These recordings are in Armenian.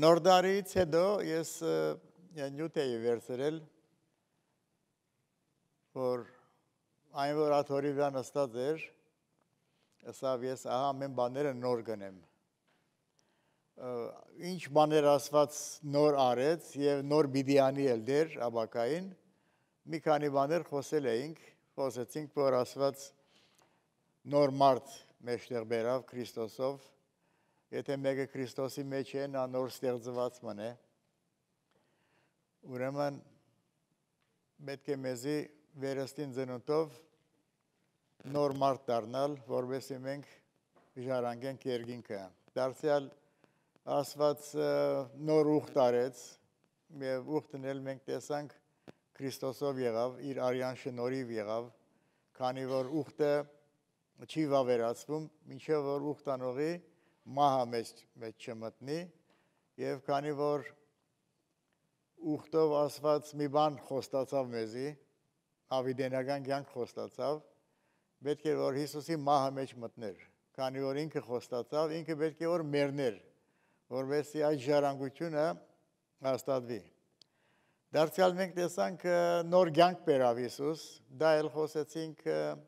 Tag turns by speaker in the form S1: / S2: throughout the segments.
S1: Նոր դարից հետո ես նյութ էի վերցրել, որ այն որ աթորի վրա նստած էր, ասավ ես ահա ամեն բաները նոր գնեմ։ Ինչ բաներ ասված նոր արեց և նոր բիդի անի էլ դեր աբակային, մի քանի բաներ խոսեցինք, որ ասված նոր մարդ մեջտեղ բերավ Քրիստոսով, եթե մեկը Քրիստոսի մեջ է, նա նոր ստեղծված մնե։ Ուրեմն պետք է մեզի վերստին ծնունդով նոր մարդ դառնալ, որովհետեւ մենք ժառանգենք երկինքը։ Դարձյալ ասված նոր ուխտ արեց, եւ ուխտն էլ մենք տեսանք Քրիստոսով եղավ, իր արյան շնորհիվ եղավ, քանի որ ուխտը չի վավերացվում, մինչև որ ուխտանողի մահը մեջ չմտնի, եւ քանի որ ուխտով ասված մի բան խոստացավ մեզի, ավիդենական կյանք խոստացավ, պետք է որ Հիսուսի մահը մեջ մտներ, քանի որ ինքը խոստացավ, ինքը պետք է որ մեռներ, որովհետեւ այդ ժառանգությունը հաստատվի։ Դարձյալ մենք տեսանք նոր կյանք բերավ Հիսուս, դա էլ խոսեցինք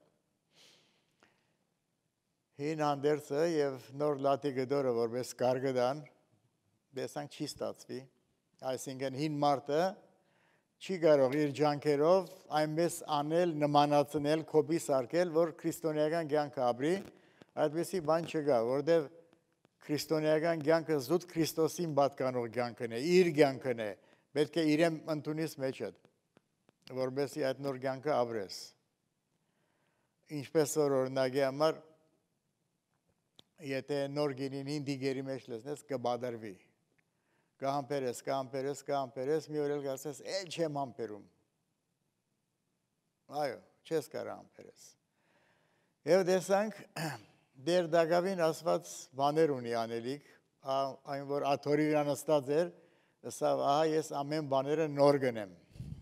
S1: հին հանդերձը եւ նոր լատի գդորը որպես կարգդան, տեսանք չի ստացվի, այսինքն հին մարդը չի կարող իր ջանքերով այնպես անել, նմանացնել, կոպի սարքել, որ քրիստոնեական կյանքը ապրի, այդպիսի բան չկա, որտեղ քրիստոնեական կյանքը զուտ Քրիստոսին պատկանող կյանքն է, իր կյանքն է, պետք է իրեն ընդունես մեջդ, որպեսզի այդ նոր կյանքը ապրես։ Ինչպես որ օրինակի համար, եթե նոր գինին հին դիգերի մեջ լցնես, կբադարվի։ Կհամբերես, մի օր էլ կասես, էլ չեմ համբերում։ Այո, չես կարող համբերես։ Եվ տեսանք, դեր դակավին ասված բաներ ունի անելիք, այն որ աթորի վրա նստած էր, ասավ, ահա ես ամեն բաները նոր գնեմ։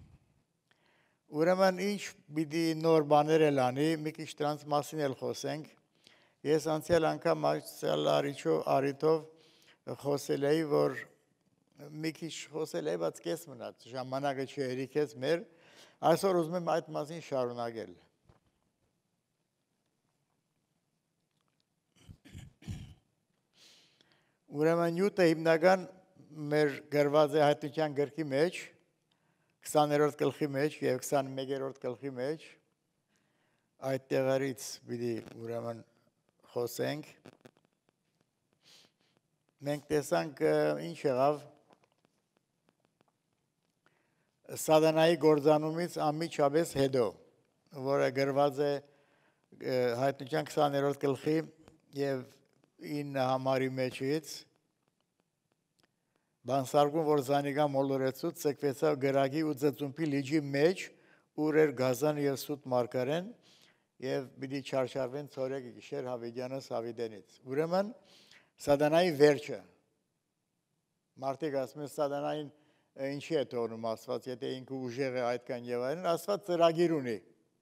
S1: Ուրեմն ինչ պիտի նոր բաներ էլ անի, մի քիչ դրանց մասին էլ խոսենք։ Ես անցյալ անգամ առիթով խոսել էի, որ մի քիչ խոսել էի, բայց կես մնաց, ժամանակը չհերիքեց մեր, այսօր ուզում եմ այդ մասին շարունակել։ Ուրեմն նյութը հիմնական մեր գրված է Հայտնության գրքի մեջ, 20-րդ գլխի մեջ և 21-րդ գլխի մեջ, այդ տեղերից պիտի ուրեմն խոսենք։ Մենք տեսանք ինչ եղավ Սատանայի գործանումից անմիջապես հետո, որը գրված է Հայտնության 20-րդ գլխի և 9 համարի մեջից, բանսարգում, որ զանիկա մոլորեցուց, ծկվեցավ գրագի ու ծծումպի լիջի մեջ, ուր էր գազան և սուտ մարգարեն, և պիտի չարչարվեն ցորեկը գիշեր Հավիդյանս Հավիդենից։ Ուրեմն Սատանայի վերջը։ Մարդիկ ասում են Սատանային ինչի է թողնում Աստված, եթե ինքը ուժեղ է այդքան եւ այլն, Աստված ծրագիր ունի։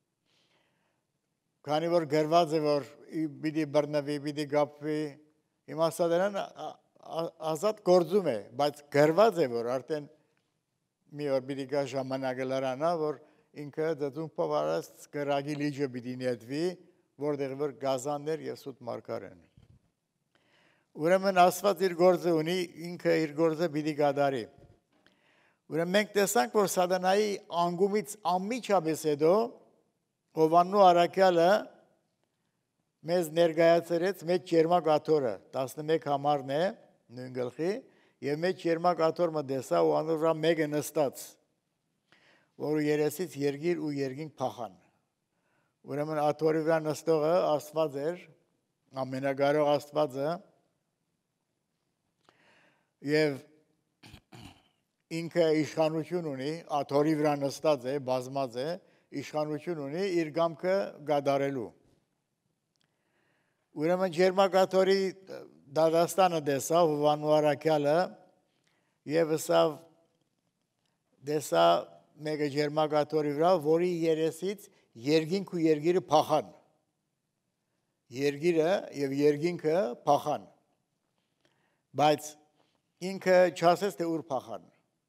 S1: Քանի որ գրված է, որ պիտի բռնվի, պիտի գապվի, հիմա Սատանան ազատ գործում է, բայց գրված է, որ արդեն մի օր պիտի գա ժամանակը լրանա, որ ինքը ծծումպով արած գրագի լիջը պիտի նետվի, որտեղ որ գազաններ և սուտ մարգարեն։ Ուրեմն Աստված իր գործը ունի, ինքը իր գործը պիտի կատարի։ Ուրեմն մենք տեսանք, որ Սատանայի անկումից անմիջապես հետո Հովհաննու առաքյալը մեզ ներկայացրեց մեծ ճերմակ աթոռը, 11 համարն է, նույն գլխի, եւ մեծ ճերմակ աթոռը տեսա ու անոր վրա մեկը նստած, որ երեսից երգիր ու երգինք փախան։ Ուրեմն աթոռի վրա նստողը Աստված էր, ամենակարող Աստվածը, եւ ինքը իշխանություն ունի, աթոռի վրա նստած է, բազմած է, իշխանություն ունի իր կամքը կատարելու։ Ուրեմն ջերմակաթոռի դատաստանը տեսավ Հովհաննու առաքյալը եւ տեսա մեկը ջերմակաթոռի վրա, որի երեսից երկինք ու երգիրը փախան։ Երգիրը եւ երկինքը փախան։ Բայց ինքը չասեց թե ուր փախան։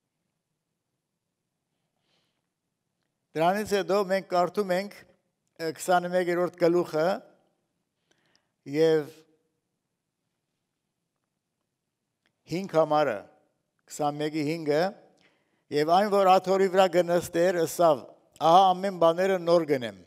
S1: Դրանից հետո մենք կարդում ենք 21-րդ գլուխը եւ 5 համարը 21-ի 5-ը եւ այն որ աթորի վրա գնստեր ըսավ ահա ամեն բաները նոր գնեմ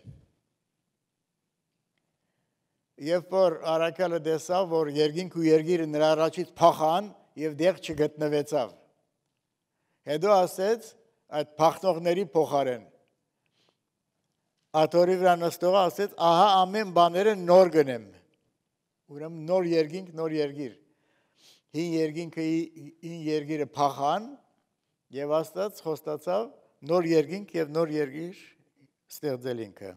S1: եւ որ արաքալը դեսավ որ երկինք ու երգիրը նրա առաջից փախան եւ դեղ չգտնվեցավ հետո ասեց այդ փախնողների փոխարեն աթորի վրա նստողը ասեց ահա ամեն բաները նոր գնեմ ուրեմն նոր երկինք նոր երգիր հին երկինքը հին երգիրը փախան եւ Աստված խոստացավ նոր երկինք եւ նոր երգիր ստեղծել ինքը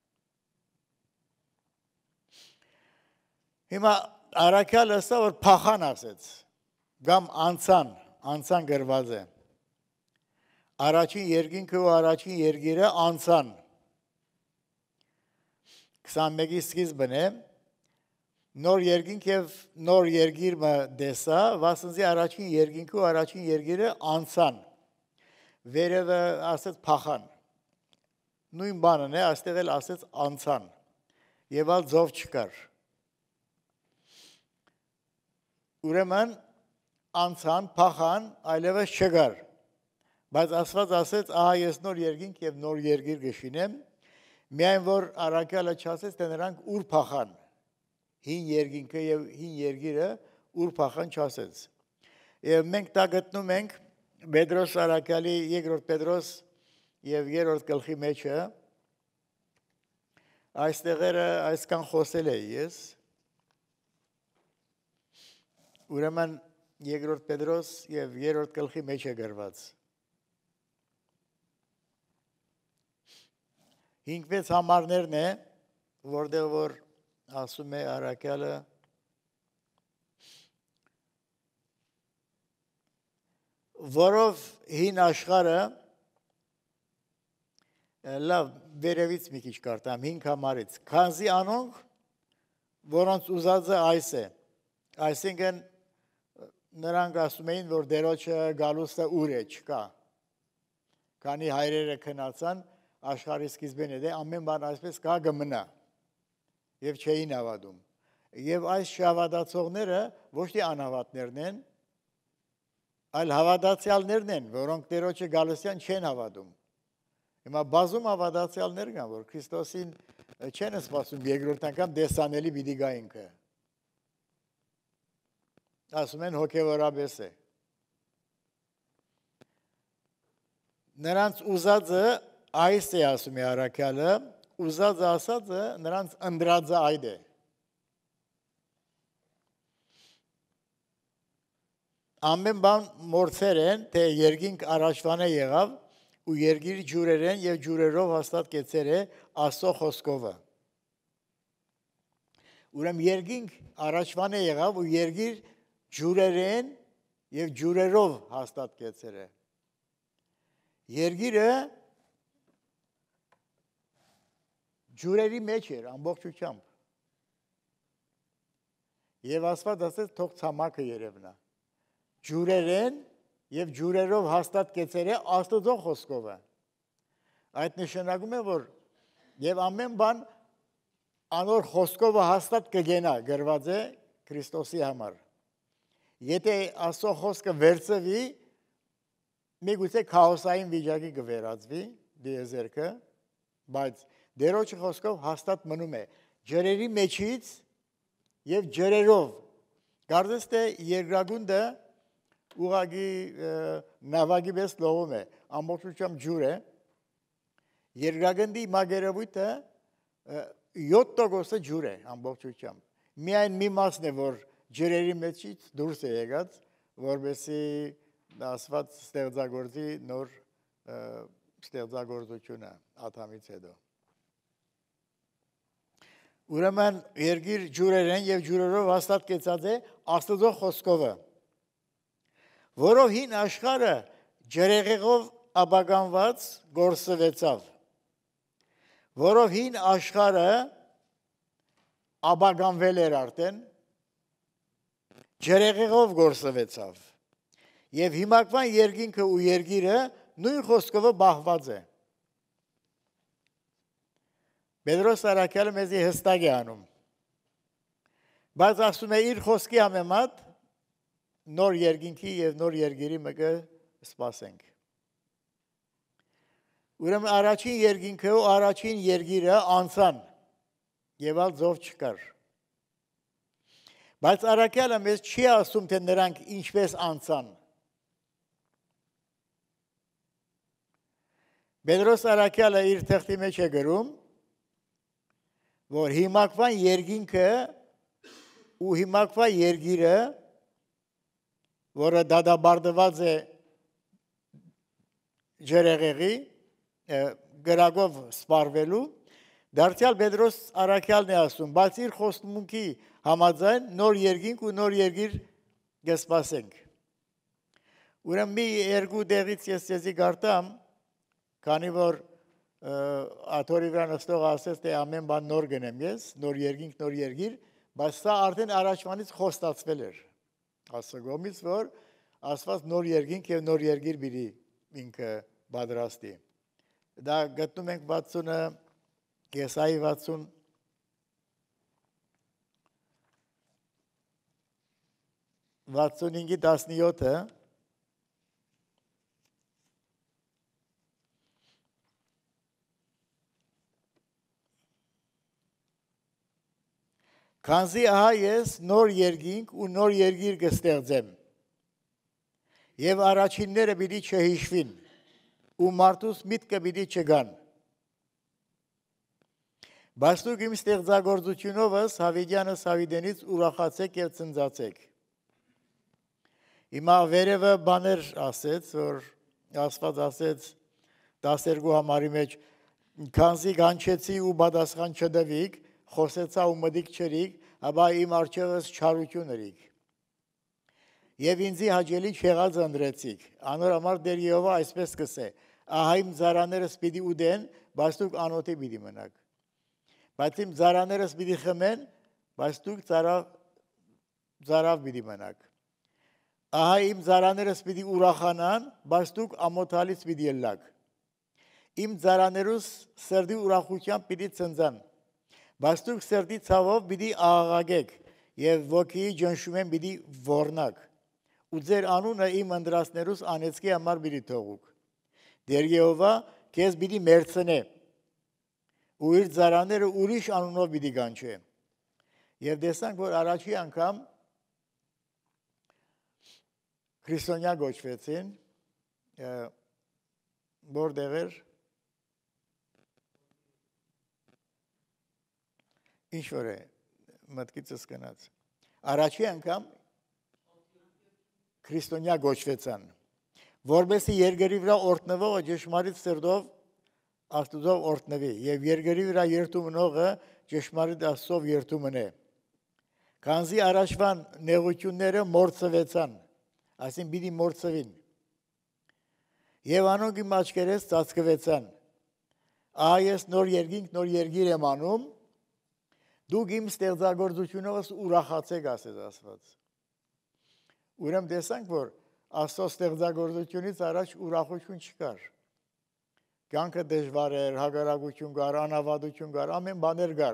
S1: հիմա արաքյալը ասա որ փախան ասեց կամ անցան գրված է առաջին երկինքը ու առաջին երգիրը անցան 21-ի սկիզբն է նոր երկինք եւ նոր երգիրը դեսա վասնզի առաջին երկինքը ու առաջին երգիրը անցան վերևը ասեց փախան նույն բանն է այստեղ էլ ասեց անցան եւ ալ ձով չկար ուրեմն անցան փախան այլևս չկար բայց Աստված ասեց ահա ես նոր երկինք եւ նոր երգիր կշինեմ միայն որ արաքյալը չասեց թե նրանք ուր փախան հին երկինքը եւ հին երգիրը ուր փախան չասեց եւ մենք դա գտնում ենք Պետրոս արաքյալի 2-րդ Պետրոս եւ 3-րդ գլխի մեջը այստեղերը այսքան խոսել է ես ուրեմն 2-րդ Պետրոս եւ 3-րդ գլխի մեջ է գրված 5-6 համարներն է որտեղ որ ասում է արաքյալը որով հին աշխարհը լավ վերևից մի քիչ կարդամ 5 համարից քանզի անոնք որոնց ուզածը այս է այսինքն նրանք ասում էին որ դերոջը գալուստը ուր է չկա քանի հայրերը քնացան աշխարհի սկիզբին է ամեն բան այսպես կա գմնա եւ չէին հավատում եւ այս շավադացողները ոչ թե անհավատներն են այլ հավատացյալներն են որոնք դերոջը գալստյան չեն հավատում հիմա բազում հավատացյալներ կան որ Քրիստոսին չեն սպասում երկրորդ անգամ դեսանելի պիտի գա ինքը ասում են հոգեվորաբես է նրանց ուզածը այս է ասում է արաքյալը ուզածը ասածը նրանց ընդրածը այդ է ամեն բան մորցեր են թե երկինք առաջվան է եղավ ու երգիրի ջուրեր են եւ ջուրերով հաստատ կեցեր է Աստծո խոսքովը ուրեմն երկինք առաջվան է եղավ ու երգիր ջուրեր են եւ ջուրերով հաստատ կեցեր է երգիրը ջուրերի մեջ էր ամբողջությամբ եւ Աստված ասեց թող ցամաքը երևնա ջուրեր են եւ ջուրերով հաստատ կեցեր է Աստծո խոսքովը այդ նշանակում է որ եւ ամեն բան անոր խոսքովը հաստատ կգենա գրված է Քրիստոսի համար եթե Աստծո խոսքը վերցվի միգուցե քաոսային վիճակի կվերածվի դիեզերքը բայց դերոջը խոսքով հաստատ մնում է ջրերի մեջից եւ ջրերով կարծես թե երկրագունդը ուղագի նավագի պես լողում է ամբողջությամբ ջուր է երկրագնդի մագերևույթը 7% ջուր է ամբողջությամբ միայն մի մասն է որ ջրերի մեջից դուրս է եկած որովհետեւ Աստված ստեղծագործի նոր ստեղծագործությունը աթամից հետո ուրեմն երգիր ջուրեր են եւ ջուրերով հաստատ կեցած է Աստծո խոսքովը որով հին աշխարհը ջրեղեղով աբագանված գործվեցավ որով հին աշխարհը աբագանվել էր արդեն ջրեղեղով գործվեցավ Եվ հիմակվան երկինքը ու երգիրը նույն խոսքով բահված է։ Պետրոս Արաքյալը մեզի հստակ է անում։ Բայց ասում է իր խոսքի համեմատ նոր երկինքի եւ նոր երգիրի մեկը սպասենք։ Ուրեմն առաջին երկինքը ու առաջին երգիրը անցան եւ ալ ձով չկար։ Բայց Արաքյալը մեզ չի ասում, թե նրանք ինչպես անցան։ Պետրոս Արաքյալը իր թղթի մեջ է գրում, որ հիմակվան երկինքը ու հիմակվան երգիրը, որը դադաբարդված է ջրեղեղի գրագով սպառվելու, դարձյալ Պետրոս Արաքյալն է ասում, բայց իր խոստմունքի համաձայն նոր երկինք ու նոր երգիր կսպասենք։ Ուրեմն մի երկու դեղից ես ձեզի գարտամ, քանի որ աթորի վրա նստող ասեց, թե ամեն բան նոր գնեմ ես, նոր երկինք, նոր երգիր, բայց սա արդեն առաջվանից խոստացվել էր Աստծոյից, որ ասված նոր երկինք եւ նոր երգիր բիդի ինքը պատրաստի։ Դա գտնում ենք 60-ը Եսայի 60 65-17-ը Քանզի ահա ես նոր երկինք ու նոր երգիր կստեղծեմ եւ առաջինները պիտի չհիշվին ու մարդուս միտքը պիտի չգան Բայց դուք իմ ստեղծագործությունովս Հավիդյանս Հավիդենից ուրախացեք եւ ծնծացեք Հիմա վերևը բաներ ասեց, որ Աստված ասեց 12 համարի մեջ քանզի կանչեցի ու պատասխան չտվիք, խոսեցա ու մտիկ չրիք, ապա իմ առջևս չարություն ըրիք։ Եվ ինձի հաճելի չեղած ընտրեցիք, անոր համար Տեր Եհովա այսպես կսե, ահա իմ ծառաներս պիտի ուտեն, բայց դուք անոթի պիտի մնաք։ Բայց իմ ծառաներս պիտի խմեն, բայց դուք ծարավ պիտի մնաք։ Ահա իմ ծառաներս պիտի ուրախանան, բայց դուք ամոթալից պիտի ելլաք։ Իմ ծառաներուս սրտի ուրախությամբ պիտի ծնծան, բայց դուք սրտի ցավով պիտի աղաղագեք եւ ոգիի ջնշումեն պիտի ոռնաք։ Ու ձեր անունը իմ ընտրածներուս անեծքի համար պիտի թողուք։ Տեր Եհովա քեզ պիտի մերցնե։ Ու իր ծառաները ուրիշ անունով պիտի կանչե։ Եվ տեսանք, որ առաջի անգամ Քրիստոնյա գոչվեցին, որտեղ էր ինչ որ է մտքիցս գնաց։ Առաջի անգամ Քրիստոնյա գոչվեցան, որովհետեւ երկրի վրա օրտնվողը ճշմարիտ սրտով Աստծով օրտնվի եւ երկրի վրա երթումնողը ճշմարիտ Աստծով երթումն է։ Քանզի առաջվան նեղությունները մորցվեցան, այսինքն պիտի մորցվին։ Եվ անոնք իմ աչքերից ծածկվեցան։ Ահա ես նոր երկինք, նոր երգիր եմ անում, դուք իմ ստեղծագործությունովս ուրախացեք, ասեց Աստված։ Ուրեմն տեսանք, որ Աստծո ստեղծագործությունից առաջ ուրախություն չկար։ Կյանքը դժվար էր, հագարակություն կար, անավատություն կար, ամեն բաներ կար։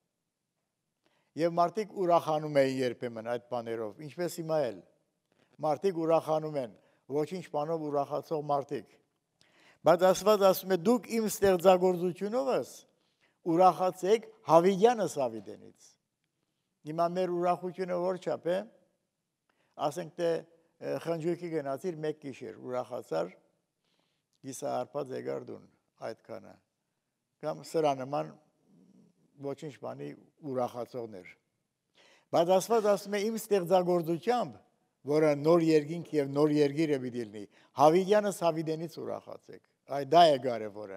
S1: Եվ մարդիկ ուրախանում էին երբեմն այդ բաներով, ինչպես հիմա էլ։ Մարդիկ ուրախանում են, ոչինչ բանով ուրախացող մարդիկ։ Բայց Աստված ասում է, դուք իմ ստեղծագործությունովս ուրախացեք Հավիդյանս Հավիդենից։ Հիմա մեր ուրախությունը որ չափ է, ասենք թե խնջույքի գնացիր մեկ գիշեր, ուրախացար, գիսա արփած եկար դուն այդքանը։ Կամ սրա նման ոչինչ բանի ուրախացողներ։ Բայց Աստված ասում է իմ ստեղծագործությամբ, որը նոր երկինք եւ նոր երգիր է պիտի լինի, Հավիդյանս Հավիդենից ուրախացեք։ Այ դա է կարևորը։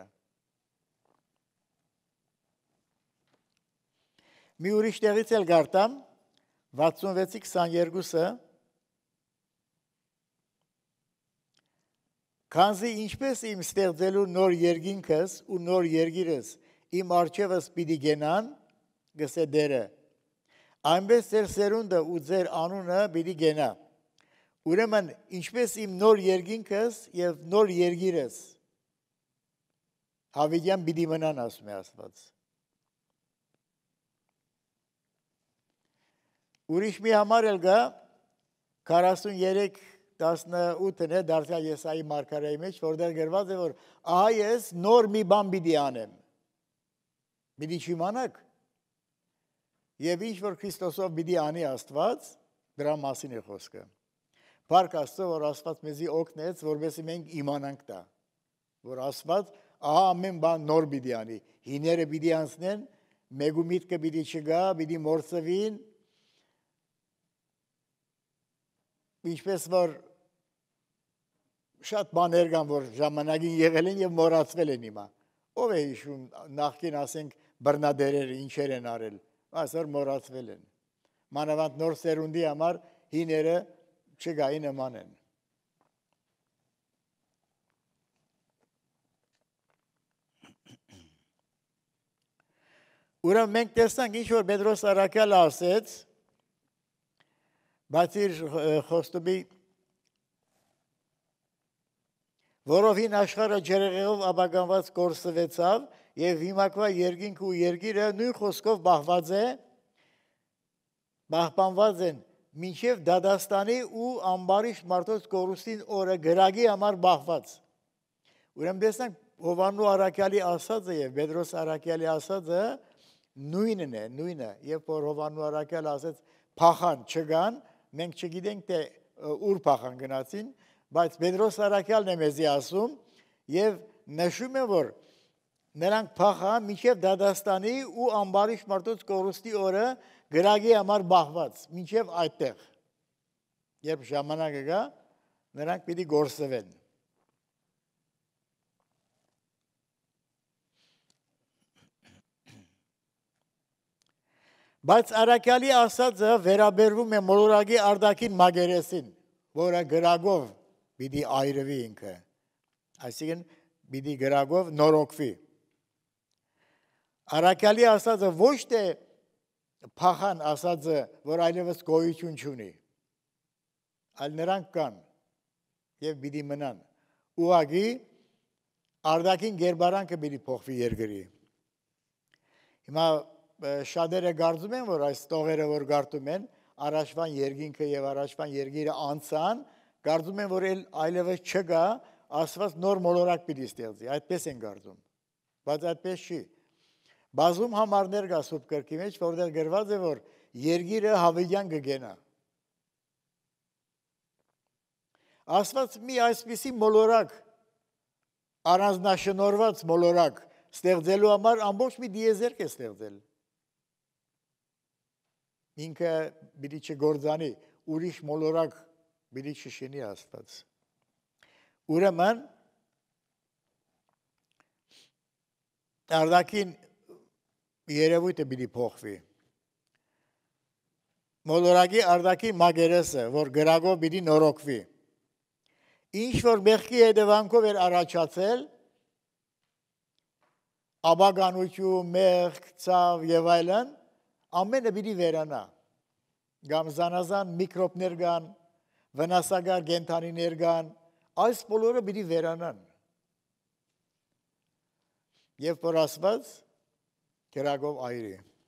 S1: Մի ուրիշ տեղից էլ գարտամ 66-22-ը Քանզի ինչպես իմ ստեղծելու նոր երկինքս ու նոր երգիրս իմ արջևս պիտի գենան, գսե դերը, այնպես ձեր սերունդը ու ձեր անունը պիտի գենա, Ուրեմն ինչպես իմ նոր երկինքս եւ նոր երգիրս հավիդյան պիտի մնան ասում է Աստված։ Ուրիշ մի համար էլ գա 43:18-ն է դարձյալ Եսայի մարգարեի մեջ, որտեղ գրված է, որ ահա ես նոր մի բան պիտի անեմ։ Պիտի չիմանաք։ Եվ ինչ որ Քրիստոսով պիտի անի Աստված, դրա մասին է խոսքը։ Փառք Աստծո, որ Աստված մեզի օգնեց, որովհետեւ մենք իմանանք դա, որ Աստված ահա ամեն բան նոր պիտի անի։ Հիները պիտի անցնեն, մեկու միտքը պիտի չգա, պիտի մորցվին։ Ինչպես որ շատ բաներ կան, որ ժամանակին եղել են եւ մոռացվել են հիմա։ Ով է հիշում նախկին ասենք բռնադերերը ինչեր են արել, այսօր մոռացվել են։ Մանավանդ նոր սերունդի համար հիները չգայի նման են։ Ուրեմն մենք տեսանք ինչ որ Պետրոս Արաքյալը ասեց, բայց իր խոստումի որովին աշխարհը ջրեղեղով ապականված կորսվեցավ եւ հիմակվա երկինք ու երկիրը նույն խոսքով պահպանված են մինչև դադաստանի ու ամբարիշտ մարդոց կորուստին օրը գրագի համար բախված։ Ուրեմն տեսանք Հովանու Արաքյալի ասածը եւ Պետրոս Արաքյալի ասածը նույնն է, նույնը, երբ որ Հովանու Արաքյալը ասեց փախան չգան, մենք չգիտենք թե ուր փախան գնացին, բայց Պետրոս Արաքյալն է մեզի ասում եւ նշում է, որ նրանք փախան մինչև դադաստանի ու ամբարիշտ մարդոց կորուստի օրը գրագի համար բախված, մինչև այդտեղ։ Երբ ժամանակը գա, նրանք պիտի գործվեն։ Բայց Արաքյալի ասածը վերաբերվում է մոլորակի արտաքին մագերեսին, որը գրագով պիտի այրվի ինքը, այսինքն պիտի գրագով նորոգվի։ Արաքյալի ասածը ոչ թե փախան ասածը, որ այլևս գոյություն չունի, այլ նրանք կան եւ պիտի մնան։ Ուղղակի արտաքին գերբարանքը պիտի փոխվի երկրի։ Հիմա շատերը կարծում են, որ այս տողերը, որ գարտում են, առաջվան երկինքը եւ առաջվան երկիրը անցան, կարծում են, որ այլևս չկա, Աստված նոր մոլորակ պիտի ստեղծի, այդպես են կարծում, բայց այդպես չի։ Բազում համարներ կա Սուրբ Գրքի մեջ, որտեղ գրված է, որ երկիրը հավիդյան կգենա։ Աստված մի այսպիսի մոլորակ, առանձնաշնորհված մոլորակ ստեղծելու համար ամբողջ մի դիեզերք է ստեղծել։ Ինքը պիտի չգործանի, ուրիշ մոլորակ պիտի չշինի Աստված։ Ուրեմն արտաքին երևույթը պիտի փոխվի։ Մոլորակի արտաքին մագերեսը, որ գրագով պիտի նորոգվի։ Ինչ որ մեղքի հետևանքով էր առաջացել, աբագանություն, մեղք, ցավ եւ այլն, ամենը պիտի վերանա։ Կամ զանազան միկրոբներ կան, վնասակար կենդանիներ կան, այս բոլորը պիտի վերանան։ Եվ որ ասված գրագով այրի։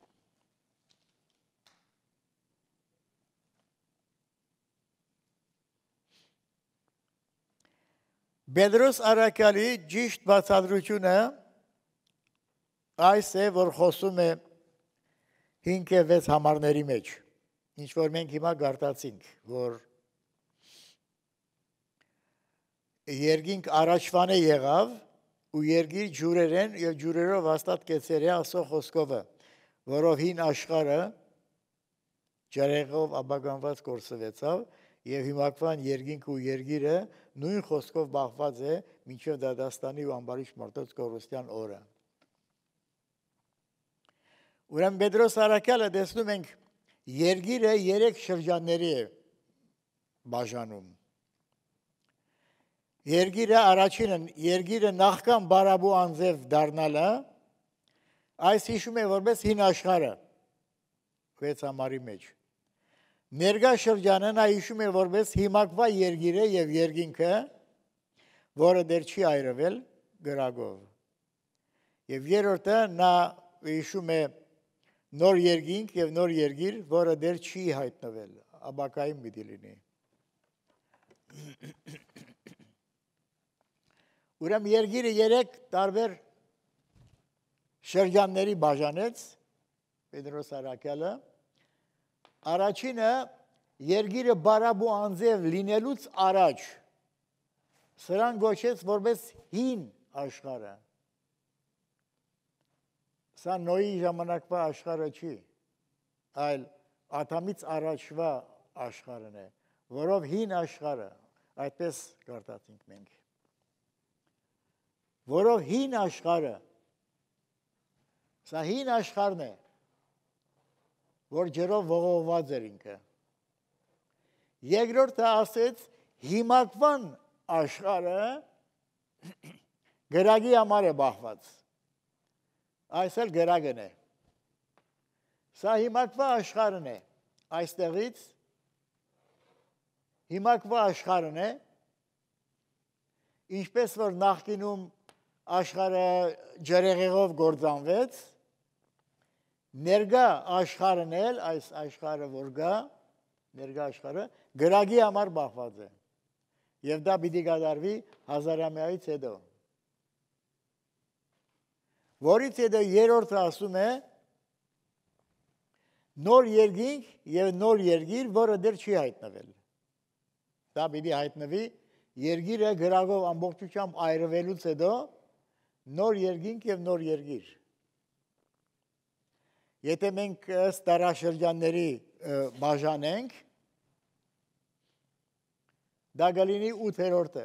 S1: Պետրոս Արաքյալի ճիշտ բացատրությունը այս է, որ խոսում է 5 եւ 6 համարների մեջ, ինչ որ մենք հիմա գարտացինք, որ երկինք առաջվան է եղավ ու երկիր ջուրերեն եւ ջուրերով հաստատ կեցեր է ասո խոսքովը, որով հին աշխարհը ջրեղով ապականված կորսվեցավ եւ հիմակվան երկինք ու երկիրը նույն խոսքով բախված է մինչև դադաստանի ու ամբարիշտ մարդոց կորուստյան օրը։ Ուրեմն Պետրոս Արաքյալը տեսնում ենք երկիրը 3 շրջանների է բաժանում։ Երկիրը առաջինն, երկիրը նախքան բարաբու անձև դառնալը, այս հիշում է որպես հին աշխարհը 6 համարի մեջ։ Ներկա շրջանը նա հիշում է որպես հիմակվա երգիրը եւ երկինքը, որը դեռ չի այրվել գրագով։ Եվ երրորդը նա հիշում է նոր երկինք եւ նոր երգիր, որը դեռ չի հայտնվել, ապակային պիտի լինի։ Ուրեմն երգիրը 3 տարբեր շրջանների բաժանեց Պետրոս Արաքյալը։ Առաջինը երգիրը բարաբու անձև լինելուց առաջ սրան գոչեց որպես հին աշխարհը։ Սա Նոյի ժամանակվա աշխարհը չի, այլ Ադամից առաջվա աշխարհն է, որով հին աշխարհը, այդպես կարդացինք մենք։ Որով հին աշխարհը, սա հին աշխարհն է, որ ջրով ողողված էր ինքը։ Երկրորդը ասեց հիմակվան աշխարհը գրագի համար է բախված։ Այս էլ գրագն է։ Սա հիմակվա աշխարհն է։ Այստեղից հիմակվա աշխարհն է, ինչպես որ նախկինում աշխարհը ջրեղեղով գործանվեց, ներկա աշխարհն էլ, այս աշխարհը որ գա, ներկա աշխարհը գրագի համար բախված է։ Եվ դա պիտի կատարվի 1000-ամյայից հետո։ Որից հետո երրորդը ասում է նոր երկինք եւ նոր երգիր, որը դեռ չի հայտնվել։ Դա պիտի հայտնվի երգիրը գրագով ամբողջությամբ այրվելուց հետո նոր երկինք եւ նոր երգիր։ Եթե մենք ըստ դարաշրջանների բաժանենք, դա կլինի 8-րդը։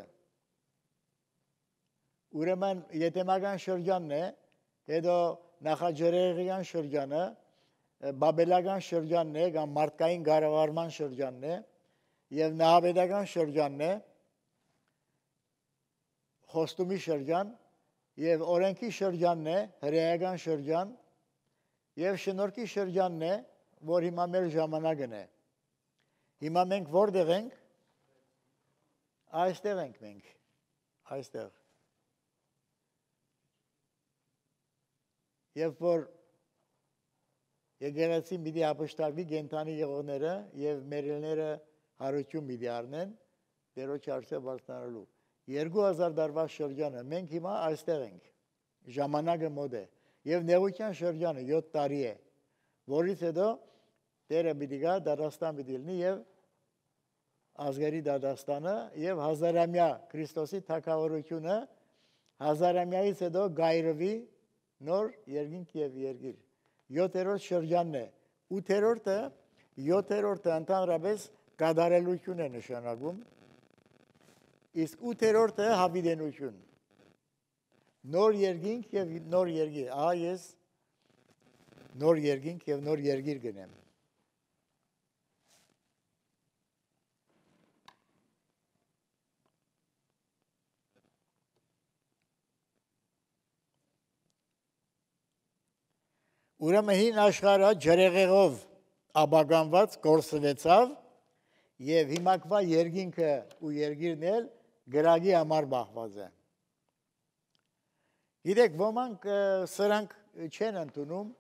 S1: Ուրեմն եթեմական շրջանն է, հետո նախաջրեղիան շրջանը, բաբելական շրջանն է, կամ մարդկային կառավարման շրջանն է, եւ նահապետական շրջանն է, խոստումի շրջան, եւ օրենքի շրջանն է, հրեական շրջան, եւ շնորհքի շրջանն է, որ հիմա մեր ժամանակն է։ Հիմա մենք որտեղ ենք։ Այստեղ ենք մենք, այստեղ։ Երբ որ եկեղեցին պիտի ապշտարվի կենդանի եղողները եւ մերելները հարություն պիտի առնեն Տերոջ արծիվ բարձրանալու 2000 տարվա շրջանը, մենք հիմա այստեղ ենք, ժամանակը մոտ է եւ նեղության շրջանը 7 տարի է, որից հետո Տերը պիտի գա, դատաստան պիտի լինի եւ ազգերի դատաստանը եւ 1000-ամյա Քրիստոսի թագավորությունը 1000-ամյայից հետո գայրվի նոր երկինք եւ երգիր։ 7-րդ շրջանն է։ 8-րդը, 7-րդը ընդհանրապես կատարելություն է նշանակում։ Իսկ 8-րդը հավիտենություն։ Նոր երկինք եւ նոր երգիր։ Ահա ես նոր երկինք եւ նոր երգիր գնեմ։ Ուրեմն հին աշխարհը ջրեղեղով աբականված կորսվեցավ եւ հիմակվա երկինքը ու երգիրն էլ գրագի համար բախված է։ Գիտեք, ոմանք սրանք չեն ընդունում,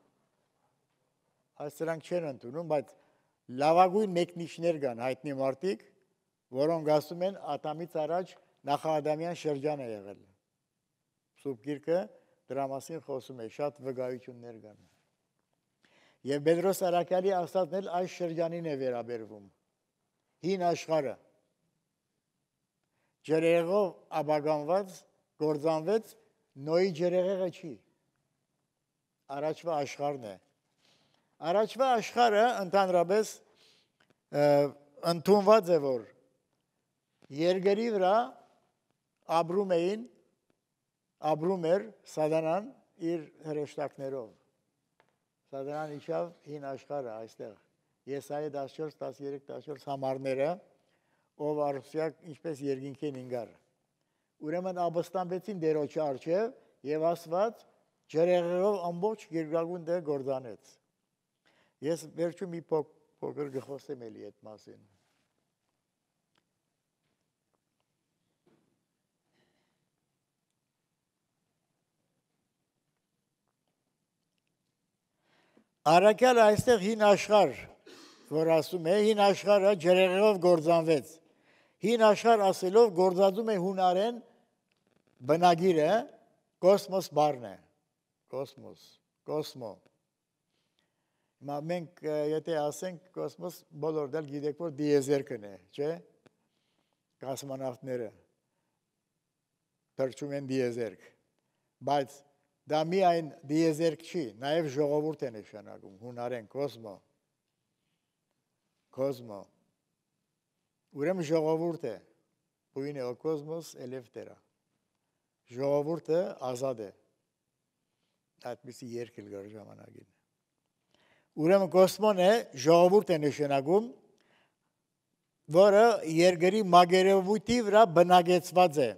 S1: սրանք չեն ընդունում, բայց լավագույն մեկնիչներ կան հայտնի մարդիկ, որոնք ասում են Ադամից առաջ նախադամյան շրջան է եղել։ Սուրբ Գիրքը դրա մասին խոսում է, շատ վկայություններ կան։ Եվ Պետրոս Արաքյալի ասածն էլ այս շրջանին է վերաբերվում։ Հին աշխարհը ջրեղեղով աբականված գործանվեց, Նոյի ջրեղեղը չի։ Առաջվա աշխարհն է։ Առաջվա աշխարհը ընդհանրապես ընդունված է, որ երկրի վրա ապրում էր Սատանան իր հրեշտակներով։ Սատանան իջավ հին աշխարհը այստեղ։ Եսայի 14, 13, 14 համարները, ով արուսյակ ինչպես երկինքին ինգար։ Ուրեմն ապստամբեցին Տերոջ առջև եւ ասված ջրեղեղով ամբողջ երկրագունդը գործանեց։ Ես վերջում մի փոք փոքր գխոսեմ էլի այդ մասին։ Արաքյալը այստեղ հին աշխարհ, որ ասում է, հին աշխարհը ջրեղեղով գործանվեց։ Հին աշխարհ ասելով գործածում է հունարեն բնագիրը կոսմոս բառն է։ Կոսմոս, կոսմո։ Հիմա մենք եթե ասենք կոսմոս, բոլորդ էլ գիտեք, որ դիեզերքն է, չէ՞։ Կոսմոնավտները թռչում են դիեզերք։ Բայց դա միայն դիեզերք չի, նաև ժողովուրդ է նշանակում, հունարեն կոսմո։ Կոսմո։ Ուրեմն ժողովուրդ է, բույն է կոսմոս էլևտերա։ Ժողովուրդը ազատ է։ Այդպիսի երգ էլ կար ժամանակին։ Ուրեմն կոսմոն է, ժողովուրդ է նշանակում, որը երկրի մագերևույթի վրա բնակեցված է։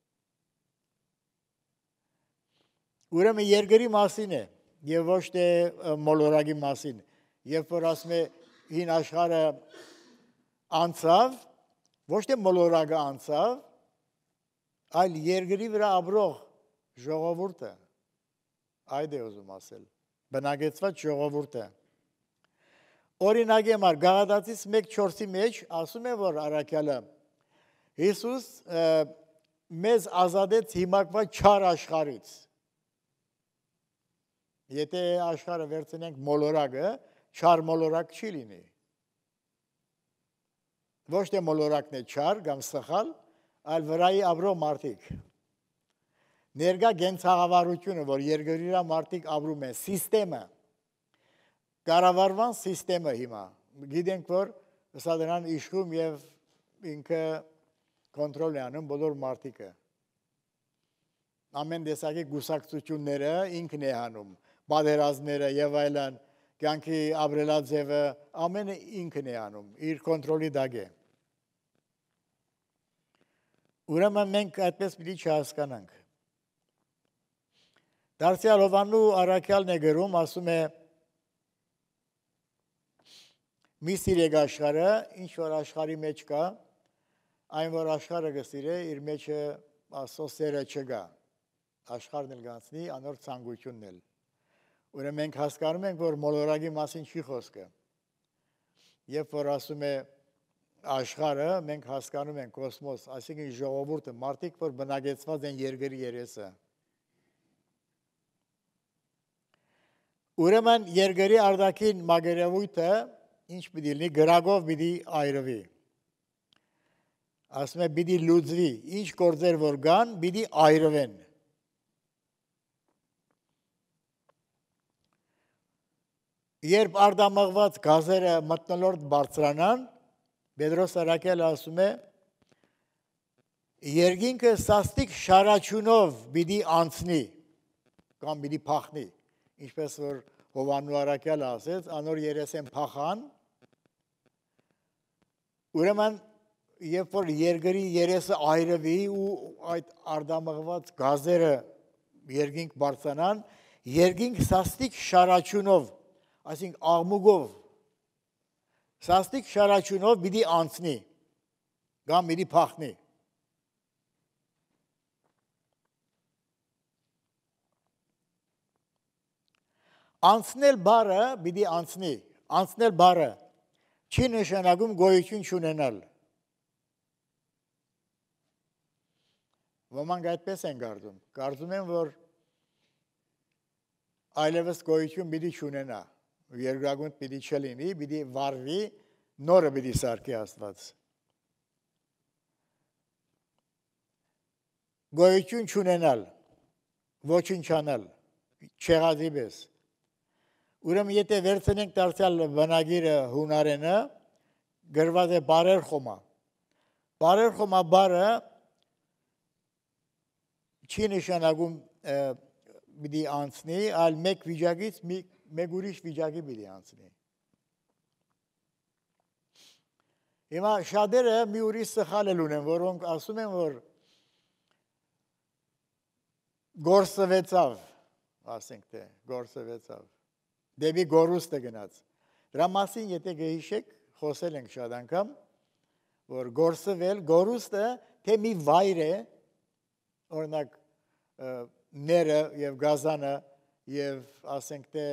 S1: Ուրեմն երկրի մասին է, եւ ոչ թե մոլորակի մասին։ Երբ որ ասում է հին աշխարհը անցավ, ոչ թե մոլորակը անցավ, այլ երկրի վրա ապրող ժողովուրդը, այդ է ուզում ասել, բնակեցված ժողովուրդը։ Օրինակ համար Գաղատացիս 1:4-ի մեջ ասում է, որ առաքյալը Հիսուս մեզ ազատեց հիմակված չար աշխարհից։ Եթե աշխարհը վերցնենք մոլորակը, չար մոլորակ չի լինի։ Ոչ թե մոլորակն է չար կամ սխալ, այլ վրայի ապրող մարդիկ։ Ներկա գենցաղավարությունը, որ երկրի վրա մարդիկ ապրում են, սիստեմը, կառավարման սիստեմը հիմա։ Գիտենք, որ սա դրան իշխում եւ ինքը կոնտրոլ է անում բոլոր մարդիկը։ Ամեն տեսակի գուսակցությունները ինքն է անում, պատերազմները եւ այլն, կյանքի ապրելաձևը, ամենը ինքն է անում, իր կոնտրոլի տակ է։ Ուրեմն մենք այդպես պիտի չհասկանանք։ Դարձյալ Հովանու առաքյալն է գրում, ասում է. մի սիրեք աշխարհը, ինչ որ աշխարհի մեջ կա, այն որ աշխարհը կսիրե, իր մեջը Աստծո սերը չկա։ Աշխարհն էլ գանցնի, անոր ցանկությունն էլ։ Ուրեմն մենք հասկանում ենք, որ մոլորակի մասին չի խոսքը։ Երբ որ ասում է աշխարհը, մենք հասկանում ենք կոսմոս, այսինքն ժողովուրդը, մարդիկ, որ բնակեցված են երկրի երեսը։ Ուրեմն երկրի արտաքին մագերևույթը ինչ պիտի լինի, գրագով պիտի այրվի։ Ասում է պիտի լուծվի, ինչ գործեր որ կան, պիտի այրվեն։ Երբ արտամղված գազերը մթնոլորտ բարձրանան, Պետրոս առաքյալը ասում է, երկինքը սաստիկ շարաչյունով պիտի անցնի, կամ պիտի փախնի, ինչպես որ Հովանու առաքյալը ասեց, անոր երեսեն փախան, ուրեմն երբ որ երկրի երեսը այրվի ու այդ արտամղված գազերը երկինք բարձրանան, երկինք սաստիկ շարաչյունով, այսինքն աղմուկով, սաստիկ շարաչյունով պիտի անցնի, կամ պիտի փախնի։ Անցնել բառը պիտի անցնի, անցնել բառը չի նշանակում գոյություն չունենալ։ Ոմանք այդպես են կարծում, կարծում են, որ այլևս գոյություն պիտի չունենա, երկրագունդ պիտի չլինի, պիտի վառվի, նորը պիտի սարքի Աստված։ Գոյություն չունենալ, ոչնչանալ, չեղածի պես։ Ուրեմն եթե վերցնենք դարձյալ բնագիրը հունարենը, գրված է բարեր խոմա։ Բարեր խոմա բառը չի նշանակում պիտի անցնի, այլ մեկ վիճակից մեկ ուրիշ վիճակի պիտի անցնի։ Հիմա շատերը մի ուրիշ սխալ էլ ունեն, որոնք ասում են, որ գործվեցավ, ասենք թե, գործվեցավ, դեպի գորուստը գնաց։ Դրա մասին եթե գհիշեք, խոսել ենք շատ անգամ, որ գործվել, գորուստը թե մի վայր է, օրինակ ները եւ գազանը եւ ասենք թե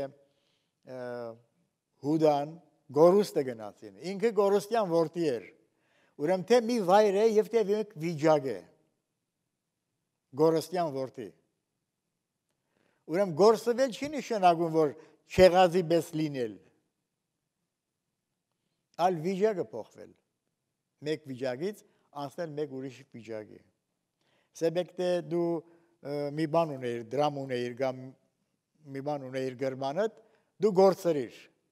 S1: հուդան գորուստը գնացին։ Ինքը գորուստյան որդի էր։ Ուրեմն թե մի վայր է եւ թե մի վիճակ է։ Գորուստյան որդի։ Ուրեմն գործվել չի նշանակում, որ չեղածի պես լինել։ Այլ վիճակը փոխվել։ Մեկ վիճակից անցնել մեկ ուրիշ վիճակի։ Սեբեք թե դու մի բան ունեիր, դրամ ունեիր կամ մի բան ունեիր գրմանդ, դու գործրիր։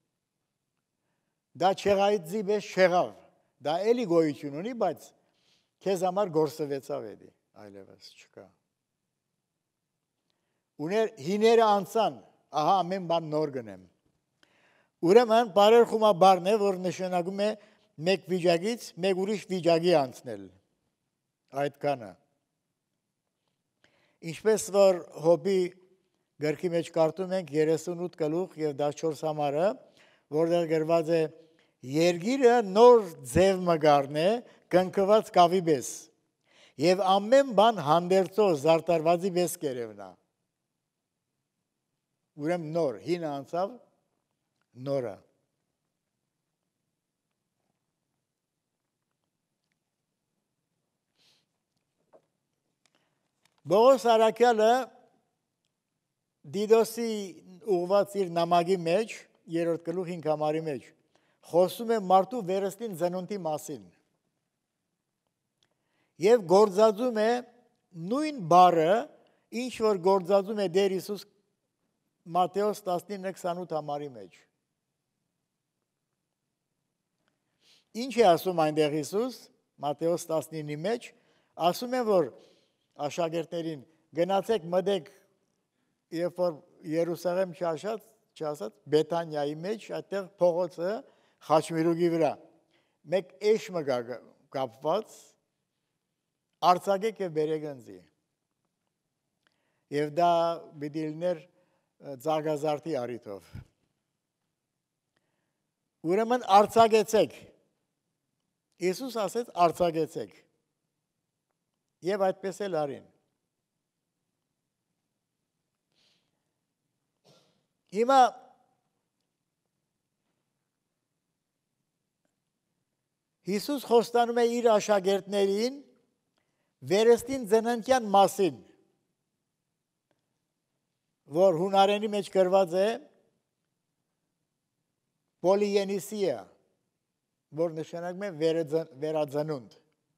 S1: Դա չեղայցի պես չեղավ։ Դա էլի գոյություն ունի, բայց քեզ համար գործվեցավ էլի, այլևս չկա։ Հիները անցան, ահա ամեն բան նոր գնեմ։ Ուրեմն բարերխումաբարն է, որ նշանակում է մեկ վիճակից մեկ ուրիշ վիճակի անցնել։ Այդքանը։ Ինչպես որ Հոբի գրքի մեջ կարդում ենք 38 գլուխ եւ 14 համարը, որտեղ գրված է Երգիրը նոր ձև մգարն է, կնքված կավի պես, եւ ամեն բան հանդերձով զարտարվածի պես կերևնա։ Ուրեմն նոր, հինը անցավ, նորը։ Բողոս Արաքյալը Դիդոսի ուղված իր նամակի մեջ, 3 գլուխ 5 համարի մեջ, խոսում է մարդու վերստին ծնունդի մասին։ Եվ գործածում է նույն բառը, ինչ որ գործածում է Տեր Հիսուս Մատթեոս 19:28 համարի մեջ։ Ինչ է ասում այնտեղ Հիսուս, Մատթեոս 19-ի մեջ, ասում է, որ աշակերտներին գնացեք մտեք, երբ որ Երուսաղեմ չասած, Բեթանիայի մեջ, այդտեղ փողոցը խաչմերուկի վրա, մեկ էշ մգա կապված, արձակեք եւ բերեք ընձի։ Եվ դա պիտի լիներ ծագազարտի առիթով։ Ուրեմն արձակեցեք։ Հիսուս ասեց արձակեցեք։ Եվ այդպես էլ արին։ Հիմա Հիսուս խոստանում է իր աշակերտներին վերստին ծննդյան մասին, որ հունարենի մեջ գրված է պոլիենիսիա, որ նշանակում է վերածնունդ։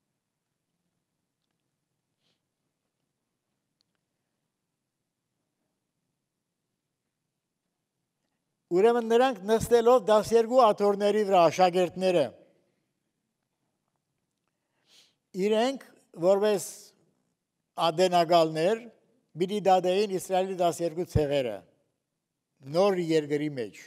S1: Ուրեմն նրանք նստելով 12 աթոռների վրա աշակերտները իրենք որպես ադենագալներ պիտի դադեին Իսրայելի 12 ցեղերը նոր երկրի մեջ։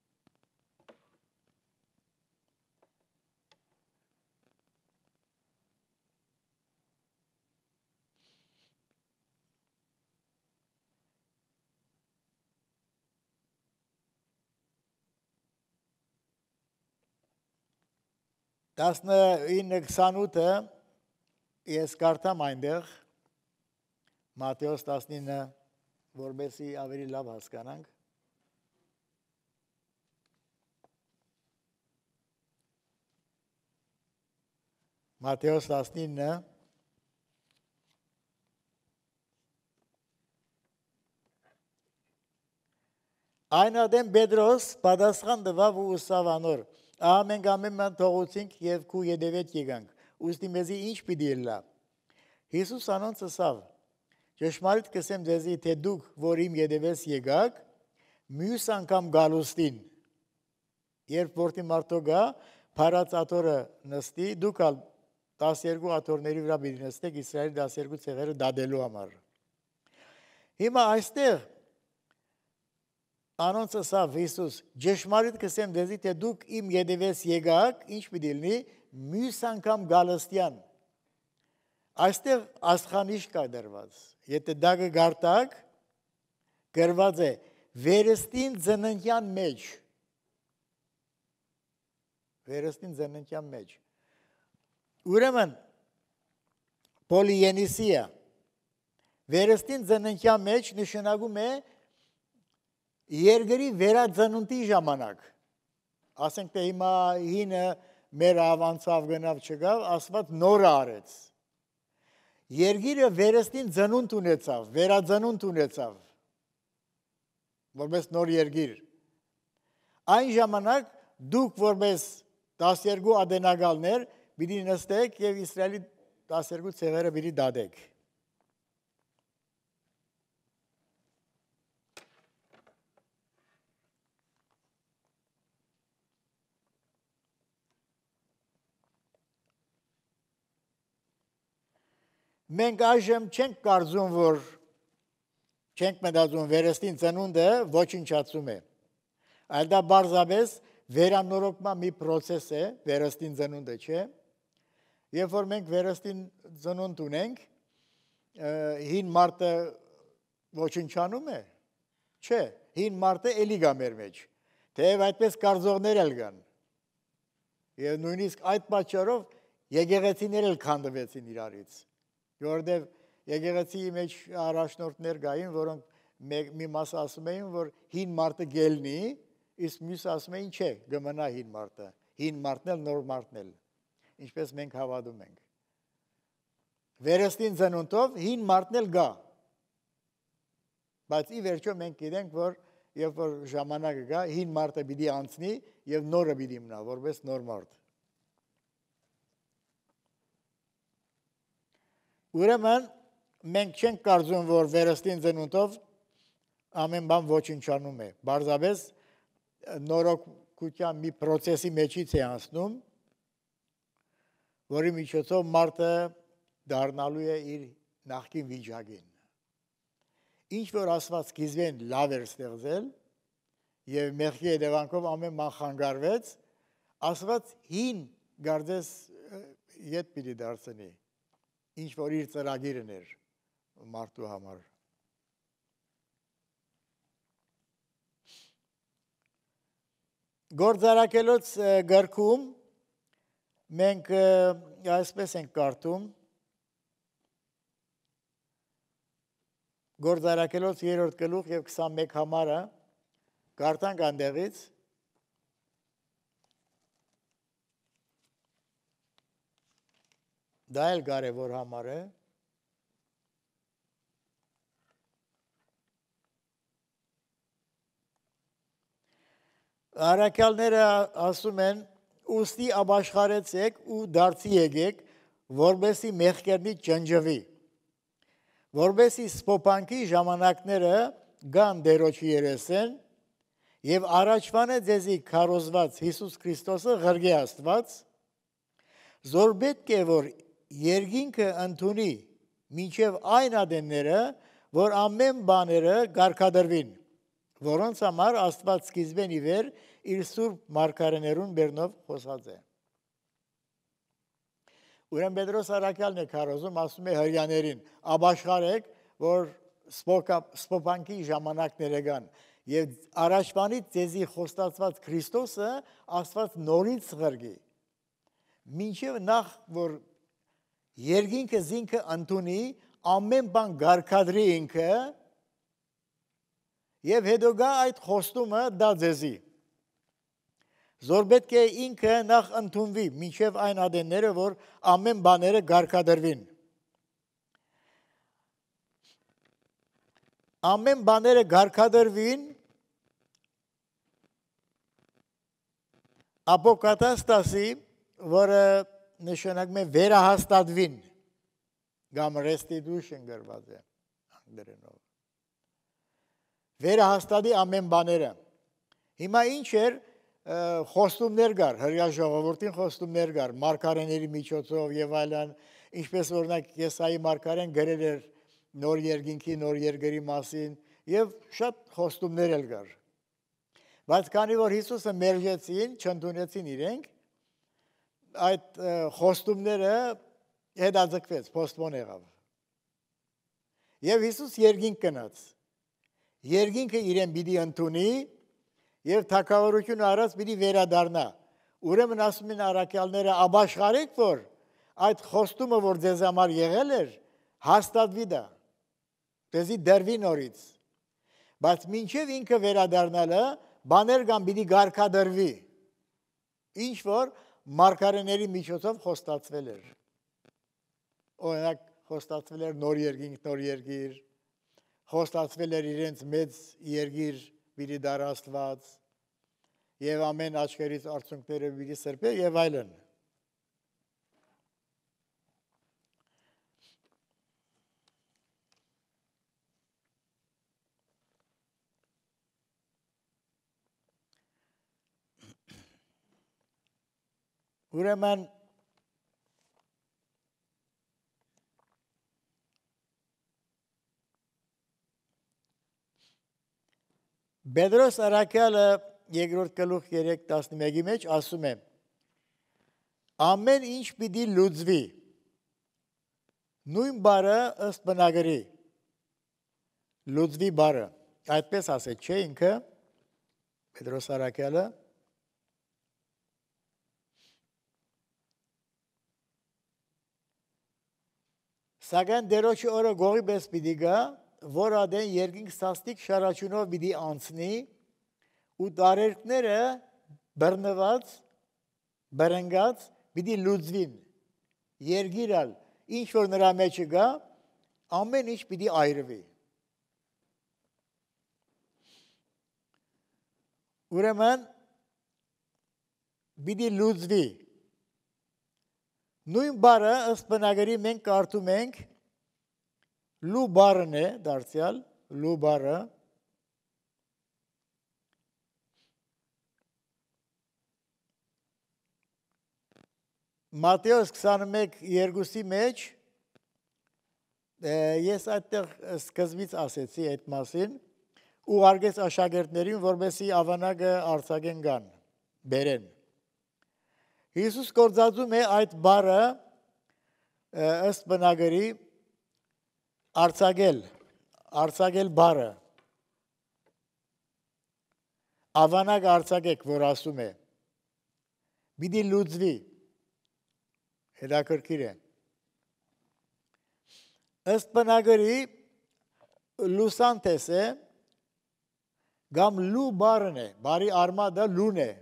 S1: Տասնինը 28-ը ես կարդամ այնտեղ Մատթեոս 19, որպեսզի ավելի լավ հասկանանք։ Մատթեոս 19 Այն ադեմ Պետրոս պատասխան տվավ ու ուսավ անոր. Ահա մենք ամեն բան թողուցինք եւ քու յետևետ եկանք, ուստի մեզի ինչ պիտի ելլա։ Հիսուս անոնց ասավ. Ճշմարիտ կսեմ ձեզի, թե դուք, որ իմ յետևես եկաք, մյուս անգամ գալուստին, երբ որդի մարդու գա, փարած աթոռը նստի, դուք ալ 12 աթոռների վրա պիտի նստեք Իսրայելի 12 ցեղերը դադելու համար։ Հիմա այստեղ Անոնց ասավ Հիսուս, ճշմարիտ կսեմ ձեզի, թե դուք իմ յետևես եկաք, ինչ պիտի լինի, մյուս անգամ գալստյան։ Այստեղ աստղանիշ կա դրված։ Եթե դա կգարտակ, գրված է վերստին ծննդյան մեջ։ Վերստին ծննդյան մեջ։ Ուրեմն պոլիենիսիա վերստին ծննդյան մեջ նշանակում է երկրի վերածնունդի ժամանակ։ Ասենք թե հիմա հինը մեր ավանցավ գնավ չգավ, ասված նորը արեց։ Երկիրը վերստին ծնունդ ունեցավ, վերածնունդ ունեցավ, որպես նոր երկիր։ Այն ժամանակ դուք որպես 12 ադենագալներ պիտի նստեք և Իսրայելի 12 ցեղերը պիտի դադեք։ Մենք այժմ չենք կարծում, որ չենք մտածում վերստին ծնունդը ոչնչացում է, այլ դա պարզապես վերանորոգման մի process է, վերստին ծնունդը չէ, երբ որ մենք վերստին ծնունդ ունենք, հին մարդը ոչնչանում է, չէ, հին մարդը էլի գա մեր մեջ, թեև այդպես կարծողներ էլ կան, և նույնիսկ այդ պատճառով եկեղեցիներ էլ քանդվեցին իրարից, որովհետև եկեղեցիի մեջ առաջնորդներ կային, որոնք մի մասը ասում էին, որ հին մարդը գելնի, իսկ մյուսը ասում էին, չէ, կմնա հին մարդն էլ, նոր մարդն էլ, ինչպես մենք հավատում ենք։ Վերստին ծնունդով հին մարդն էլ գա, բայց ի վերջո մենք գիտենք, որ երբ որ ժամանակը գա, հին մարդը պիտի անցնի և նորը պիտի մնա, որպես նոր մարդ։ Ուրեմն մենք չենք կարծում, որ վերստին ծնունդով ամեն բան ոչնչանում է, պարզապես նորոգության մի process-ի մեջից է անցնում, որի միջոցով մարդը դառնալու է իր նախկին վիճակին։ Ինչ որ Աստված սկիզբեն լավ էր ստեղծել և մեղքի հետևանքով ամեն բան խանգարվեց, Աստված հին կարծես ետ պիտի դարձնի, ինչ որ իր ծրագիրն էր մարդու համար։ Գործարակելոց գրքում մենք այսպես ենք կարդում, Գործարակելոց 3-րդ գլուխ և 21 համարը, կարդանք այնտեղից, դա էլ կարևոր համար է, առաքյալները ասում են, ուստի ապաշխարեցեք ու դարձի եկեք, որպեսզի մեղքերնից ջնջվի, որպեսզի սփոփանքի ժամանակները գան Տերոջի երեսեն և առաջվան է ձեզի քարոզված Հիսուս Քրիստոսը ղրկե Աստված, զոր պետք է, որ երկինքը ընդունի մինչև այն ադենները, որ ամեն բաները կարգադրվին, որոնց համար Աստված սկիզբեն ի վեր իր սուրբ մարգարեներուն բերնով խոսած է։ Ուրեմն Պետրոս առաքյալն է քարոզում, ասում է հրեաներին, ապաշխարեք, որ սփոփանքի ժամանակները գան, և առաջվանից ձեզի խոստացված Քրիստոսը Աստված նորից ղրկի, մինչև նախ, որ երկինքը զինքը ընդունի, ամեն բան կարգադրի ինքը, և հետո գա այդ խոստումը դա ձեզի, զոր պետք է ինքը նախ ընդունվի, մինչև այն ադենները, որ ամեն բաները կարգադրվին։ Ամեն բաները կարգադրվին, ապոկատաստասի, որը նշանակում է վերահաստատվին, կամ restitution գրված է անգլերենով։ Վերահաստատի ամեն բաները։ Հիմա ինչ էր խոստումներ կար, հրեա ժողովրդին խոստումներ կար, մարգարեների միջոցով և այլն, ինչպես օրինակ Եսայի մարգարեն գրել էր նոր երկինքի, նոր երկրի մասին և շատ խոստումներ էլ կար։ Բայց քանի որ Հիսուսը մերժեցին, չընդունեցին իրենք, այդ խոստումները հետաձգվեց, պոստպոն եղավ։ Եվ Հիսուս երկինք գնաց։ Երկինքը իրեն պիտի ընդունի և թագավորությունը առած պիտի վերադառնա։ Ուրեմն ասում են առաքյալները աբաշխարեք, որ այդ խոստումը, որ ձեզ համար եղել էր, հաստատվի դա, դեզի դրվի նորից, բայց մինչև ինքը վերադառնալը, բաներ կան պիտի գարկադրվի, ինչ որ մարգարեների միջոցով խոստացվել էր, օրինակ խոստացվել էր նոր երկիր, խոստացվել էր իրենց մեծ երկիր պիտի դառ Աստված, եւ ամեն աչքերից արցունքները պիտի սրբե եւ այլն։ Ուրեմն Պետրոս առաքյալը երկրորդ գլուխ 3:11-ի մեջ ասում է. ամեն ինչ պիտի լուծվի, նույն բառը ըստ բնագրի, լուծվի բառը, այդպես ասեց, չէ ինքը, Պետրոս առաքյալը, սակայն դերոջի օրը գողի պես պիտի գա, որ ադեն երկինք սաստիկ շարաչունով պիտի անցնի ու տարերկները բռնված, բրնգած պիտի լուծվին, երգիրալ, ինչ որ նրա մեջը գա, ամեն ինչ պիտի այրվի։ Ուրեմն պիտի լուծվի։ Նույն բառը ըստ բնագրի մենք կարդում ենք լու բառն է դարձյալ, լու բառը, Մատթեոս 21:2-ի մեջ ես այդտեղ սկզբից ասեցի այդ մասին ու արգեց աշակերտներին, որպեսզի ավանակը արձակեն գան, բերեն։ Հիսուս գործածում է այդ բառը ըստ բնագրի արձակել բառը, ավանակ արձակեք, որ ասում է, պիտի լուծվի, հետաքրքիր է։ Ըստ բնագրի լուսանտես է, կամ լու բառն է, բարի արմադը լուն է։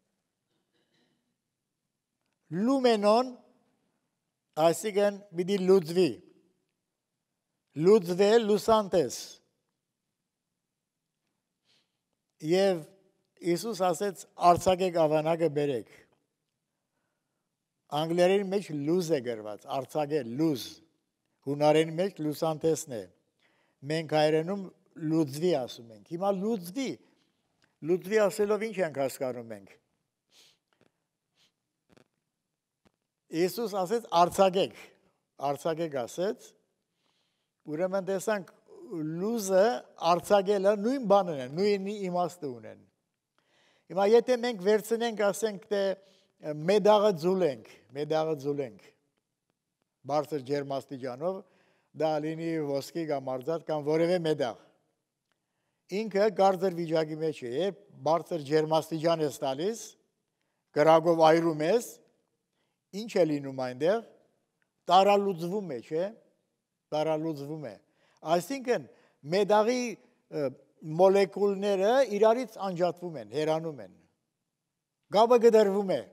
S1: Լումենոն, այսինքն պիտի լուծվի, լուծվել լուսանտես։ Եվ Իսուս ասեց արձակեք ավանակը բերեք։ Անգլերեն մեջ լուզ է գրված, արձակել, լուզ, հունարեն մեջ լուսանտեսն է, մենք հայերենում լուծվի ասում ենք, հիմա լուծվի ասելով ինչ ենք հասկանում ենք։ Իսուս ասեց արձակեք ասեց, ուրեմն տեսանք լուզը արձակելը նույն բանն է, նույն իմաստը ունեն։ Հիմա եթե մենք վերցնենք, ասենք, թե մեդաղը ձուլենք, բարձր ջերմաստիճանով, դա լինի ոսկի կամ արծաթ կամ որևէ մեդաղ։ Ինքը կարծր վիճակի մեջ է, երբ բարձր ջերմաստիճան ես տալիս, կրակով այրում ես, ինչ է լինում այնտեղ, տարալուծվում է, չէ՞, տարալուծվում է։ Այսինքն մեդաղի մոլեկուլները իրարից անջատվում են, հեռանում են, գաբը գդրվում է։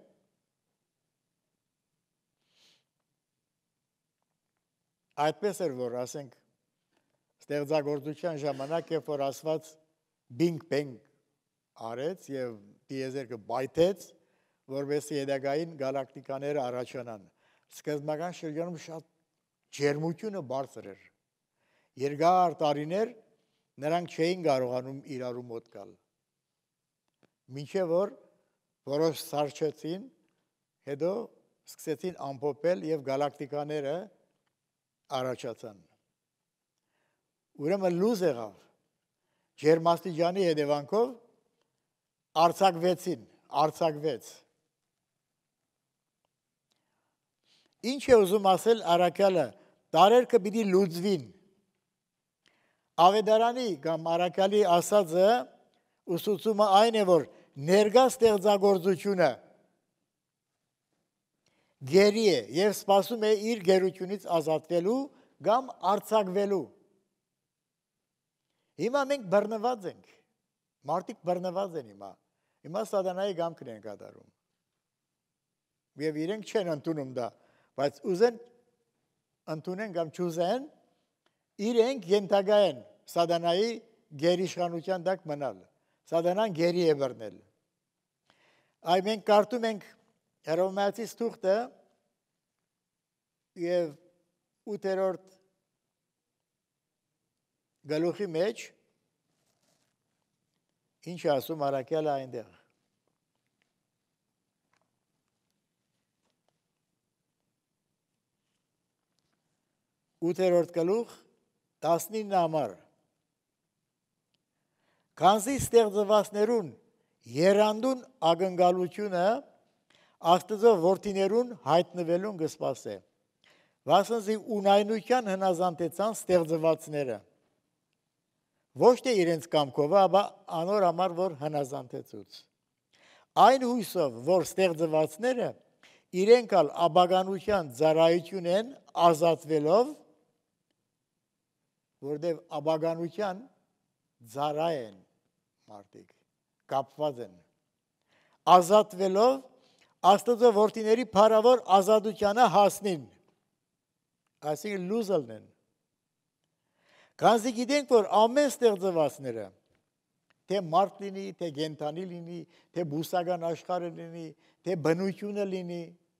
S1: Այդպես էր, որ ասենք ստեղծագործության ժամանակ, երբ որ ասված բինգ-բենգ արեց և տիեզերքը բայթեց, որովհետեւ հետագային գալակտիկաները առաջանան։ Սկզբնական շրջանում շատ ջերմությունը բարձր էր։ Երկար տարիներ նրանք չէին կարողանում իրարու մոտ գալ։ Մինչև որ որոշ սառչեցին, հետո սկսեցին ամփոփել եւ գալակտիկաները առաջացան։ Ուրեմն լուզ եղավ։ Ջերմաստիճանի հետևանքով արձակվեց։ Ինչ է ուզում ասել առաքյալը, տարերքը պիտի լուծվին։ Ավետարանի կամ առաքյալի ասածը ուսուցումը այն է, որ ներկա ստեղծագործությունը գերի է եւ սպասում է իր գերությունից ազատվելու կամ արձակվելու։ Հիմա մենք բռնված ենք։ Մարդիկ բռնված են հիմա։ Հիմա սատանայի գամքն են կատարում։ Եվ իրենք չեն ընդունում դա, բայց ուզեն ընդունեն կամ չուզեն, իրենք ենթակա են սատանայի գերիշխանության տակ մնալ։ Սատանան գերի է բռնել։ Այ մենք կարդում ենք Հռոմեացիս թուղթը եւ 8-րդ գլուխի մեջ ինչ ասում առաքյալը այնտեղ։ 8-րդ գլուխ 19 համար։ Քանզի ստեղծվածներուն երանդուն ակնկալությունը Աստծո որդիներուն հայտնվելուն կսպասե։ Վասնզի ունայնության հնազանդեցան ստեղծվածները։ Ոչ թե իրենց կամքով, ապա անոր համար որ հնազանդեցուց։ Այն հույսով, որ ստեղծվածները իրենք ալ աբականության ծառայություն են ազատվելով, որտեղ աբականության ծառա են մարդիկ, կապված են, ազատվելով Աստծո որդիների փառավոր ազատությանը հասնին, այսինքն լուզելն են։ Քանզի գիտենք, որ ամեն ստեղծվածները, թե մարդ լինի, թե կենդանի լինի, թե բուսական աշխարհը լինի, թե բնությունը լինի,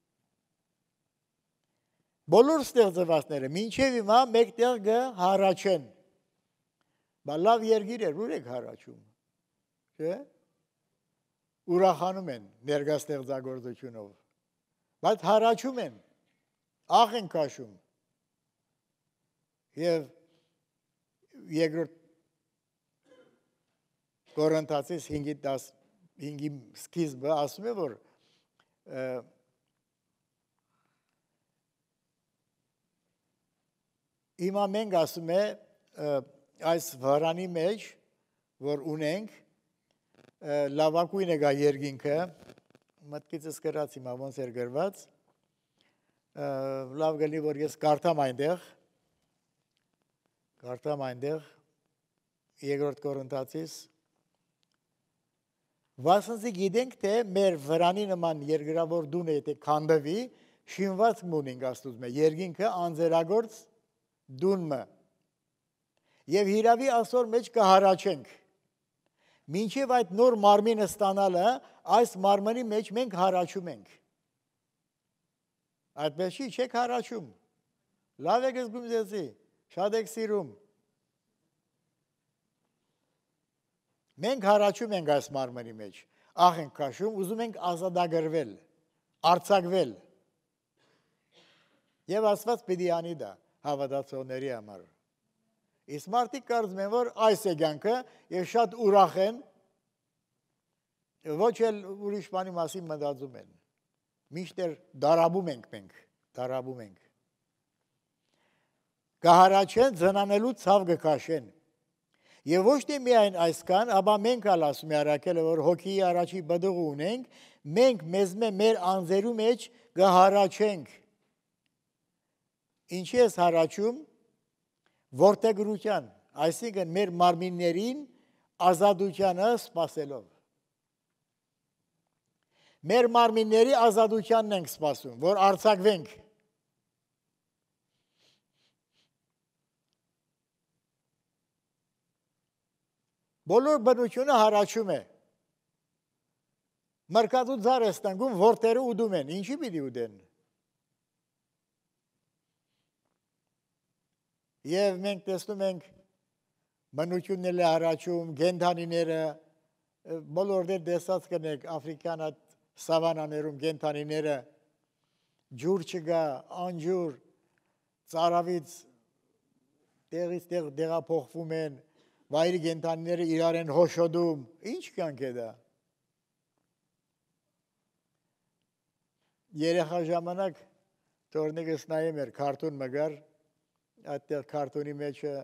S1: բոլոր ստեղծվածները մինչև հիմա մեկտեղ կհառաչեն։ Բա լավ երկիր էր, ուր եք հառաչում, չէ՞։ Ուրախանում են ներկա ստեղծագործությունով, բայց հառաչում են, աղ են քաշում։ Եվ երկրորդ Կորինթացիս 5-ի սկիզբը ասում է, որ հիմա մենք ասում է այս վարանի մեջ, որ ունենք, լավակույնը գա երկինքը, մտքիցս գրած հիմա ոնց էր գրված, լավ գլի, որ ես կարդամ այնտեղ, երկրորդ Կորինթացիս, վասնզի գիտենք, թե մեր վրանի նման երկրավոր դունը եթե քանդվի, շինված մունինք աստուծում է, երկինքը անձերագործ դունմը, և հիրավի ասոր մեջ կհարաչենք, մինչև այդ նոր մարմինը ստանալը, այս մարմնի մեջ մենք հառաչում ենք։ Այդպես չի, չեք հառաչում։ Լավ եք զգում ձեզի, շատ եք սիրում։ Մենք հառաչում ենք այս մարմնի մեջ, աղ ենք քաշում, ուզում ենք ազատագրվել, արձակվել։ Եվ Աստված պիտի անի դա հավատացողների համար։ Իսկ մարդիկ կարծում են, որ այս է կյանքը եւ շատ ուրախ են, ոչ էլ ուրիշ բանի մասին մտածում են։ Միշտ դարաբում ենք մենք, դարաբում ենք։ Կհառաչեն, ձնանելու ցավ կքաշեն։ Եվ ոչ թե միայն այսքան, ապա մենք ալ ասում է առաքելը, որ հոգիի առաջի բդուղ ունենք, մենք մեզ մեր անձերու մեջ կհառաչենք։ Ինչի ես հառաչում, որդեգրության, այսինքն մեր մարմիններին ազատությանը սպասելով։ Մեր մարմինների ազատությանն ենք սպասում, որ արձակվենք։ Բոլոր բնությունը հառաչում է։ Մրկատու ձար է ստանգում, որդերը ուդում են, ինչի պիտի ուդեն։ Եվ մենք տեսնում ենք բնությունն էլ է հառաչում, գենդանիները, բոլոր դեր դեսած կնեք Աֆրիկյան այդ սավանաներում գենդանիները, ջուր չգա, անջուր, ծարավից տեղից տեղ դեղափոխվում են, վայրի գենդանիները իրար են հոշոդում, ինչ կանք է դա։ Երեխա ժամանակ տորնիկս նայեմ էր քարտուն մգար, այդտեղ քարտոնի մեջը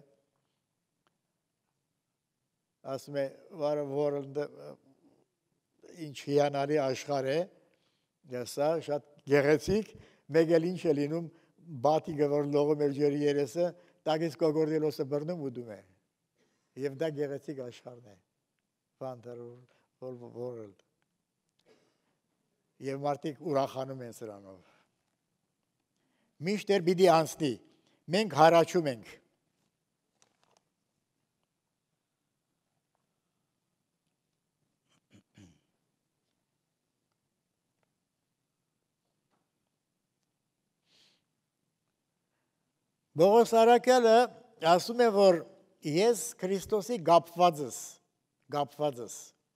S1: ասում է world ինչ հիանալի աշխարհ է, սա շատ գեղեցիկ, մեկ էլ ինչ է լինում, բաթի գվոր լողում էր ջերի երեսը, տագից կոգորդելոսը բռնում ու դում է։ Եվ դա գեղեցիկ աշխարհն է։ Wonderful world։ Եվ մարդիկ ուրախանում են սրանով։ Միշտ պիտի անցնի, մենք հարաճում ենք։ Բողոս Արաքյալը ասում է, որ ես Քրիստոսի գապվածս։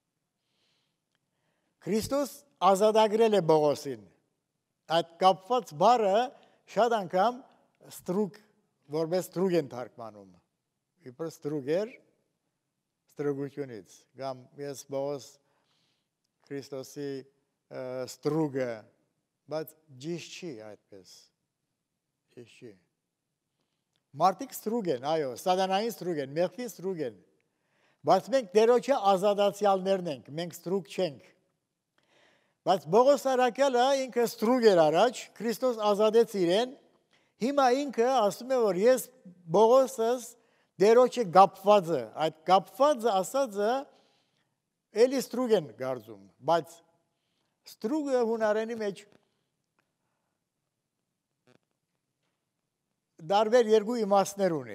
S1: Քրիստոս ազատագրել է Բողոսին։ Այդ կապված բառը շատ անգամ որպես ստրուկ են թարգմանում։ Իբր ստրուկ էր ստրուկությունից։ Կամ ես Բողոս Քրիստոսի ստրուկը, բայց ճիշտ չի այդպես։ Ճիշտ չի։ Մարդիկ ստրուկ են, այո, սատանային ստրուկ են, մեղքի ստրուկ են, բայց մենք Տերոջը ազատացյալներն ենք, մենք ստրուկ չենք։ Բայց Բողոս Արաքյալը ինքը ստրուկ էր առաջ, Քրիստոս ազատեց իրեն, հիմա ինքը ասում է, որ ես Բողոսս Տերոջը գապվածը, այդ գապվածը ասածը էլի ստրուկ են գարձում, բայց ստրուկը հունարենի մեջ դարբեր երկու իմաստներ ունի։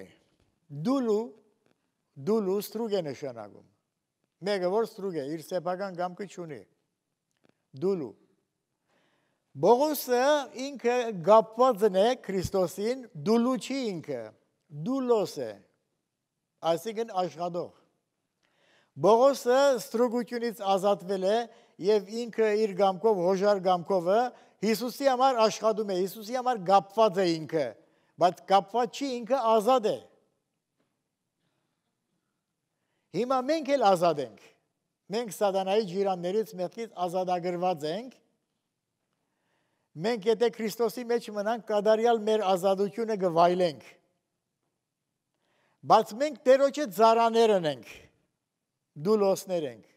S1: Դուլու ստրուկ է նշանակում։ Մեկը որ ստրուկ է, իր սեփական կամքը չունի։ Դուլու։ Բողոսը ինքը գապվածն է Քրիստոսին, դուլու չի ինքը, դուլոս է, այսինքն աշխատող։ Բողոսը ստրուկությունից ազատվել է և ինքը իր կամքով, հոժար կամքովը Հիսուսի համար աշխատում է, Հիսուսի համար գապված է ինքը, բայց կապված չի ինքը ազատ է։ Հիմա մենք էլ ազատ ենք։ Մենք սատանայի ջիրաններից մեղքից ազատագրված ենք։ Մենք եթե Քրիստոսի մեջ մնանք, կատարյալ մեր ազատությունը կվայելենք։ Բայց մենք Տերոջը ծառաներն ենք, դուլոսներ ենք։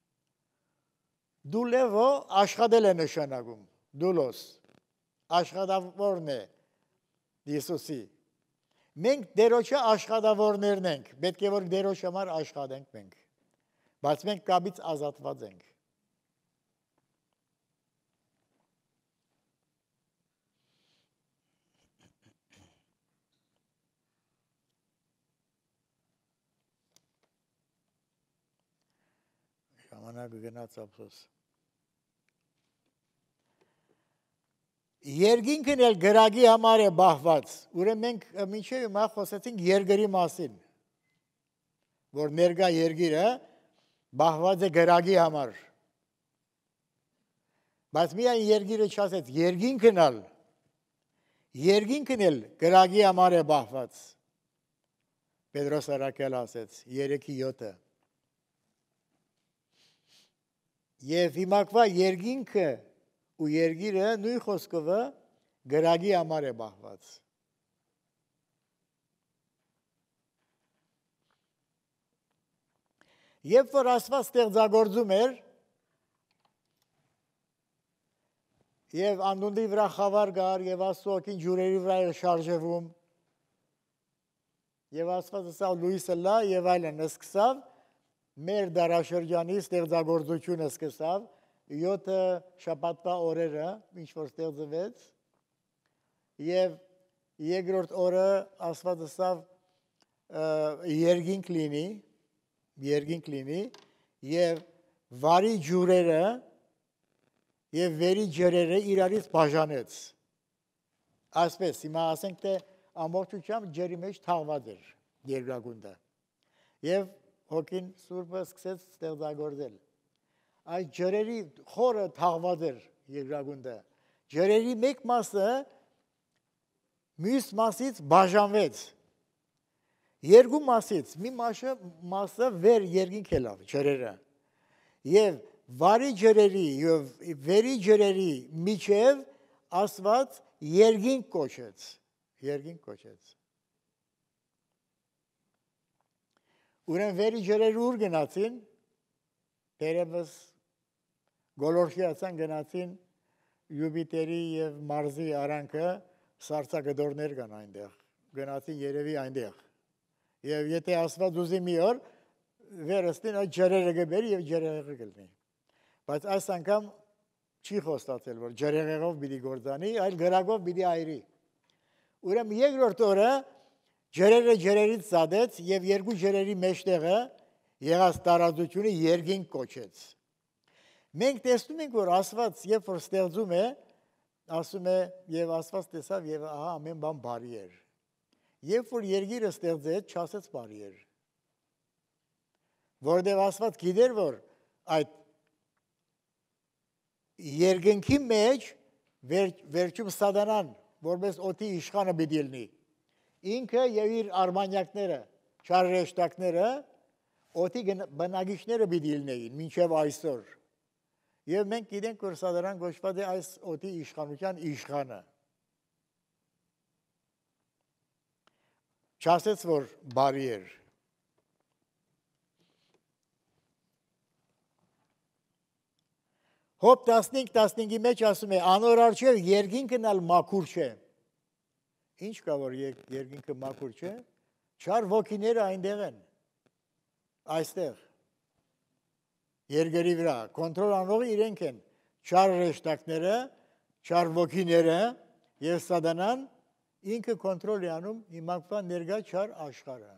S1: Դուլևո աշխատել է նշանակում, դուլոս, աշխատավորն է Հիսուսի։ Մենք Տերոջը աշխատավորներն ենք, պետք է որ Տերոջ համար աշխատենք մենք, բայց մենք կապից ազատված ենք։ Ժամանակը գնաց ափսոս։ Երկինքն էլ գրագի համար է բահված, ուրեմն մենք մինչև հիմա խոսեցինք երկրի մասին, որ ներկա երկիրը բահված է գրագի համար, բայց միայն երկիրը չասեց, երկինքն էլ գրագի համար է բահված, Պետրոս Արաքյալը ասեց, 3:7 և հիմակվա երկինքը ու երկիրը նույն խոսքովը գրագի համար է բահված։ Երբ որ Աստված ստեղծագործում էր և անդունդի վրա խավար կար և Աստծո օգին ջուրերի վրա էր շարժվում և Աստված ասավ լույսը լա և այլն սկսավ մեր դարաշրջանի ստեղծագործությունը սկսավ 7 շաբաթվա օրերը, ինչ որ ստեղծվեց, և երկրորդ օրը Աստված ասավ երկինք լինի, և վարի ջուրերը և վերի ջրերը իրարից բաժանեց։ Այսպես, հիմա ասենք, թե ամբողջությամբ ջերի մեջ թաղված էր երկրագունդը, և հոգին Սուրբը սկսեց ստեղծագործել։ Այս ջրերի խորը թաղված էր երկրագունդը։ Ջրերի մեկ մասը մյուս մասից բաժանվեց։ Երկու մասից մի մասը վեր երկինք ելավ ջրերը։ Եվ վարի ջրերի և վերի ջրերի միջև Աստված երկինք կոչեց։ Ուրեմն վերի ջրերը ուր գնացին, դերևս գոլորշիացան գնացին Յուպիտերի եւ Մարսի արանքը սարսակդորներ կան այնտեղ։ Գնացին երևի այնտեղ։ Եվ եթե Աստված ուզի մի օր վերստին այդ ջրերը գբերի եւ ջրեղեղը գլնի։ Բայց այս անգամ չի խոստացել, որ ջրեղեղով պիտի գործանի, այլ գրակով պիտի այրի։ Ուրեմն երկրորդ օրը ջրերը ջրերից ծադեց եւ երկու ջրերի մեջտեղը եղած տարածությունը երկինք կոչեց։ Մենք տեսնում ենք, որ Աստված երբ որ ստեղծում է, ասում է եւ Աստված տեսավ եւ ահա ամեն բան բարի էր։ Երբ որ երկիրը ստեղծեց, չասեց բարի էր։ Որտեղ Աստված գիտեր, որ այդ երկնքի մեջ վերջում Սատանան, որպես օդի իշխանը պիտի լինի։ Ինքը եւ իր արմանյակները, չարժեշտակները, օդի բնակիչները պիտի լինեին մինչեւ այսօր։ Եվ մենք գիտենք, որ Սատանան կոչված է այս օդի իշխանության իշխանը։ Չասեց, որ բարի էր։ Հոբ 15-15-ի մեջ ասում է, անոր առջև երկինքն ալ մաքուր չէ։ Ինչ կա, որ երկինքը մաքուր չէ։ Չար ոգիները այնտեղ են։ Այստեղ։ Երկրի վրա կոնտրոլ անողը իրենք են չար ռեշտակները, չար ոգիները եւ Սատանան ինքը կոնտրոլ է անում հիմակվա ներկա չար աշխարհը։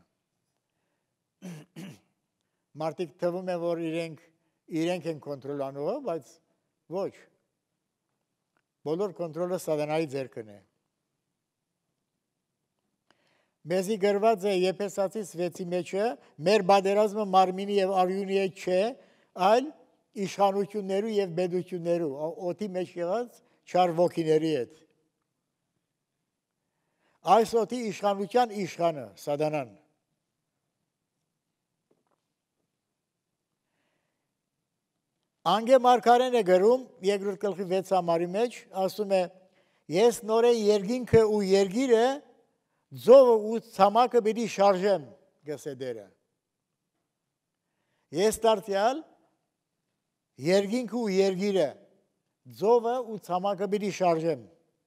S1: Մարդիկ թվում է, որ իրենք են կոնտրոլ անողը, բայց ոչ։ Բոլոր կոնտրոլը Սատանայի ձեռքն է։ Մեզի գրված է Եփեսացիս 6-ի մեջը, մեր բادرազմը մարմինի եւ արյունի հետ չէ, այլ իշխանություններու եւ բեդություններու, օդի մեջ եղած չար ոգիների հետ։ Այս օդի իշխանության իշխանը Սատանան։ Անգե մարգարեն է գրում երկրորդ գլխի 6 համարի մեջ, ասում է. ես նորե երկինքը ու երգիրը ձովը ու ցամաքը պիտի շարժեմ, գսե դերը։ Ես դարձյալ երկինքը ու երգիրը ձովը ու ցամաքը պիտի շարժեմ։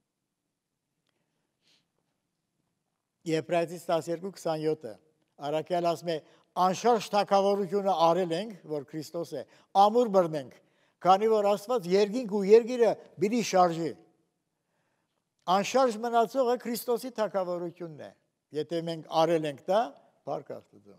S1: Եբրայեցիս 12:27-ը Արաքյալ ասում է անշարժ թագավորությունը արել ենք, որ Քրիստոս է, ամուր բռնենք, քանի որ Աստված երկինք ու երգիրը պիտի շարժի։ Անշարժ մնացողը Քրիստոսի թագավորությունն է։ Եթե մենք արել ենք դա, փառք Աստծո։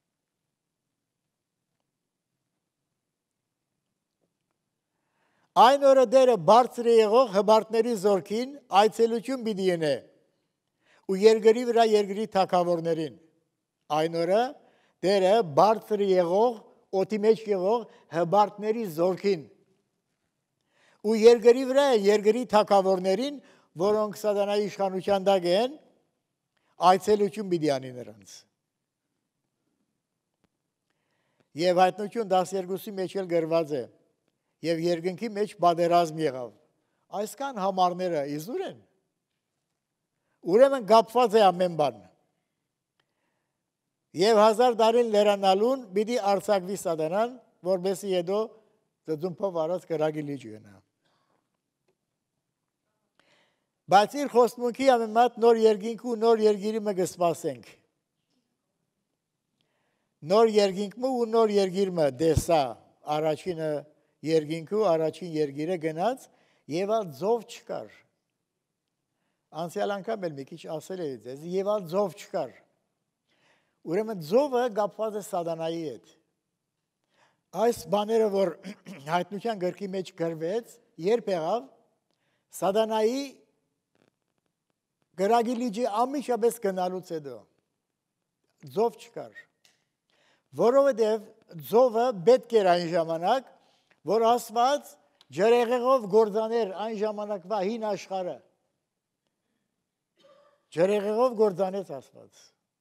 S1: Այն օրը դերը բարձր եղող հբարտների զորքին այցելություն պիտի ենե ու երկրի վրա երկրի թագավորներին։ Այն օրը դերը բարձր եղող, օդի մեջ եղող հբարտների զորքին ու երկրի վրա երկրի թագավորներին, որոնք Սատանայի իշխանության տակ են, այցելություն պիտի անի նրանց։ Եվ հայտնություն 12-ի մեջ էլ գրված է, եւ երկնքի մեջ բادرազմ եղավ։ Այսքան համարները իզուր են։ Ուրեմն կապված է ամեն բան։ Եվ 1000 տարին լերանալուն պիտի արձակվի Սատանան, որբեսի հետո ծծումփով արած կրակի լիճ գնա։ Բայց իր խոստմունքի համեմատ նոր երկինք ու նոր երկիրը մը կսպասենք։ Նոր երկինքը ու նոր երկիրը դեսա առաջինը երկինքը առաջին երկիրը գնաց եւ ալ ձով չկար։ Անցյալ անգամ էլ մի քիչ ասել էի ձեզ, եւ ալ ձով չկար։ Ուրեմն ձովը կապված է Սատանայի հետ։ Այս բաները, որ հայտնության գրքի մեջ գրվեց, երբ եղավ Սատանայի գրագի լիճի ամիջապես գնալուց հետո ձով չկար։ Որովհետև ձովը պետք էր այն ժամանակ, որ Աստված ջրեղեղով գործաներ այն ժամանակվա հին աշխարհը։ Ջրեղեղով գործանեց Աստված։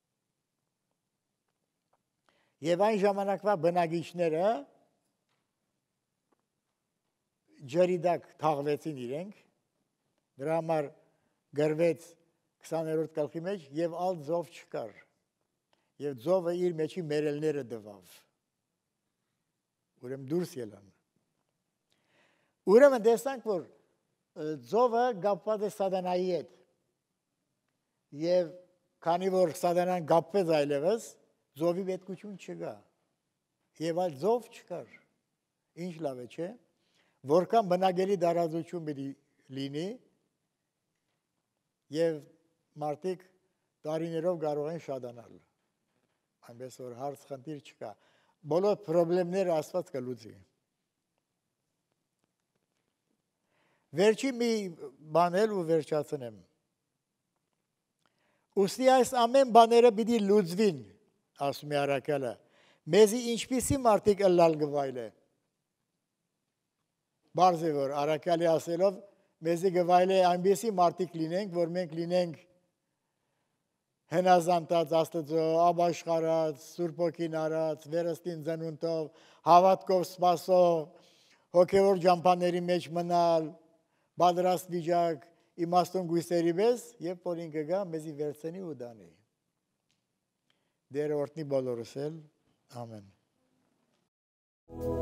S1: Եվ այն ժամանակվա բնակիչները ջրի տակ թաղվեցին իրենք, դրա համար գրվեց 20-րդ գլխի մեջ եւ ալ ձով չկար։ Եվ ձովը իր մեջի մերելները դվավ։ Ուրեմն դուրս ելան։ Ուրեմն տեսանք, որ Ձովը կապված է սատանայի հետ։ Եվ քանի որ սատանան կապվեց այլևս, ձովի պետքություն չկա։ Եվ այլ ձով չկար։ Ինչ լավ է, չէ՞։ Որքան բնակելի տարածություն պիտի լինի, եւ մարդիկ տարիներով կարող են շատանալ։ Այնպես որ հարց խնդիր չկա։ Բոլոր խնդիրները Աստված կլուծի։ Վերջի մի բան էլ ու վերջացնեմ։ Ուստի այս ամեն բաները պիտի լուծվին, ասում է առաքյալը։ Մեզի ինչպիսի մարդիկ ըլլալ գվայլե։ Բարձ է որ առաքյալի ասելով մեզի գվայլե այնպիսի մարդիկ լինենք, որ մենք լինենք հնազանդած Աստծո, ապաշխարած, Սուրբ Օգին արած, վերստին ծնունդով, հավատքով սպասող, հոգևոր ջամփաների մեջ մնալ, պատրաստ վիճակ, իմաստուն գույսերի պես, եւ որին կգա մեզի վերցնի ու դանի։ Դեր օրհնի բոլորս էլ, ամեն։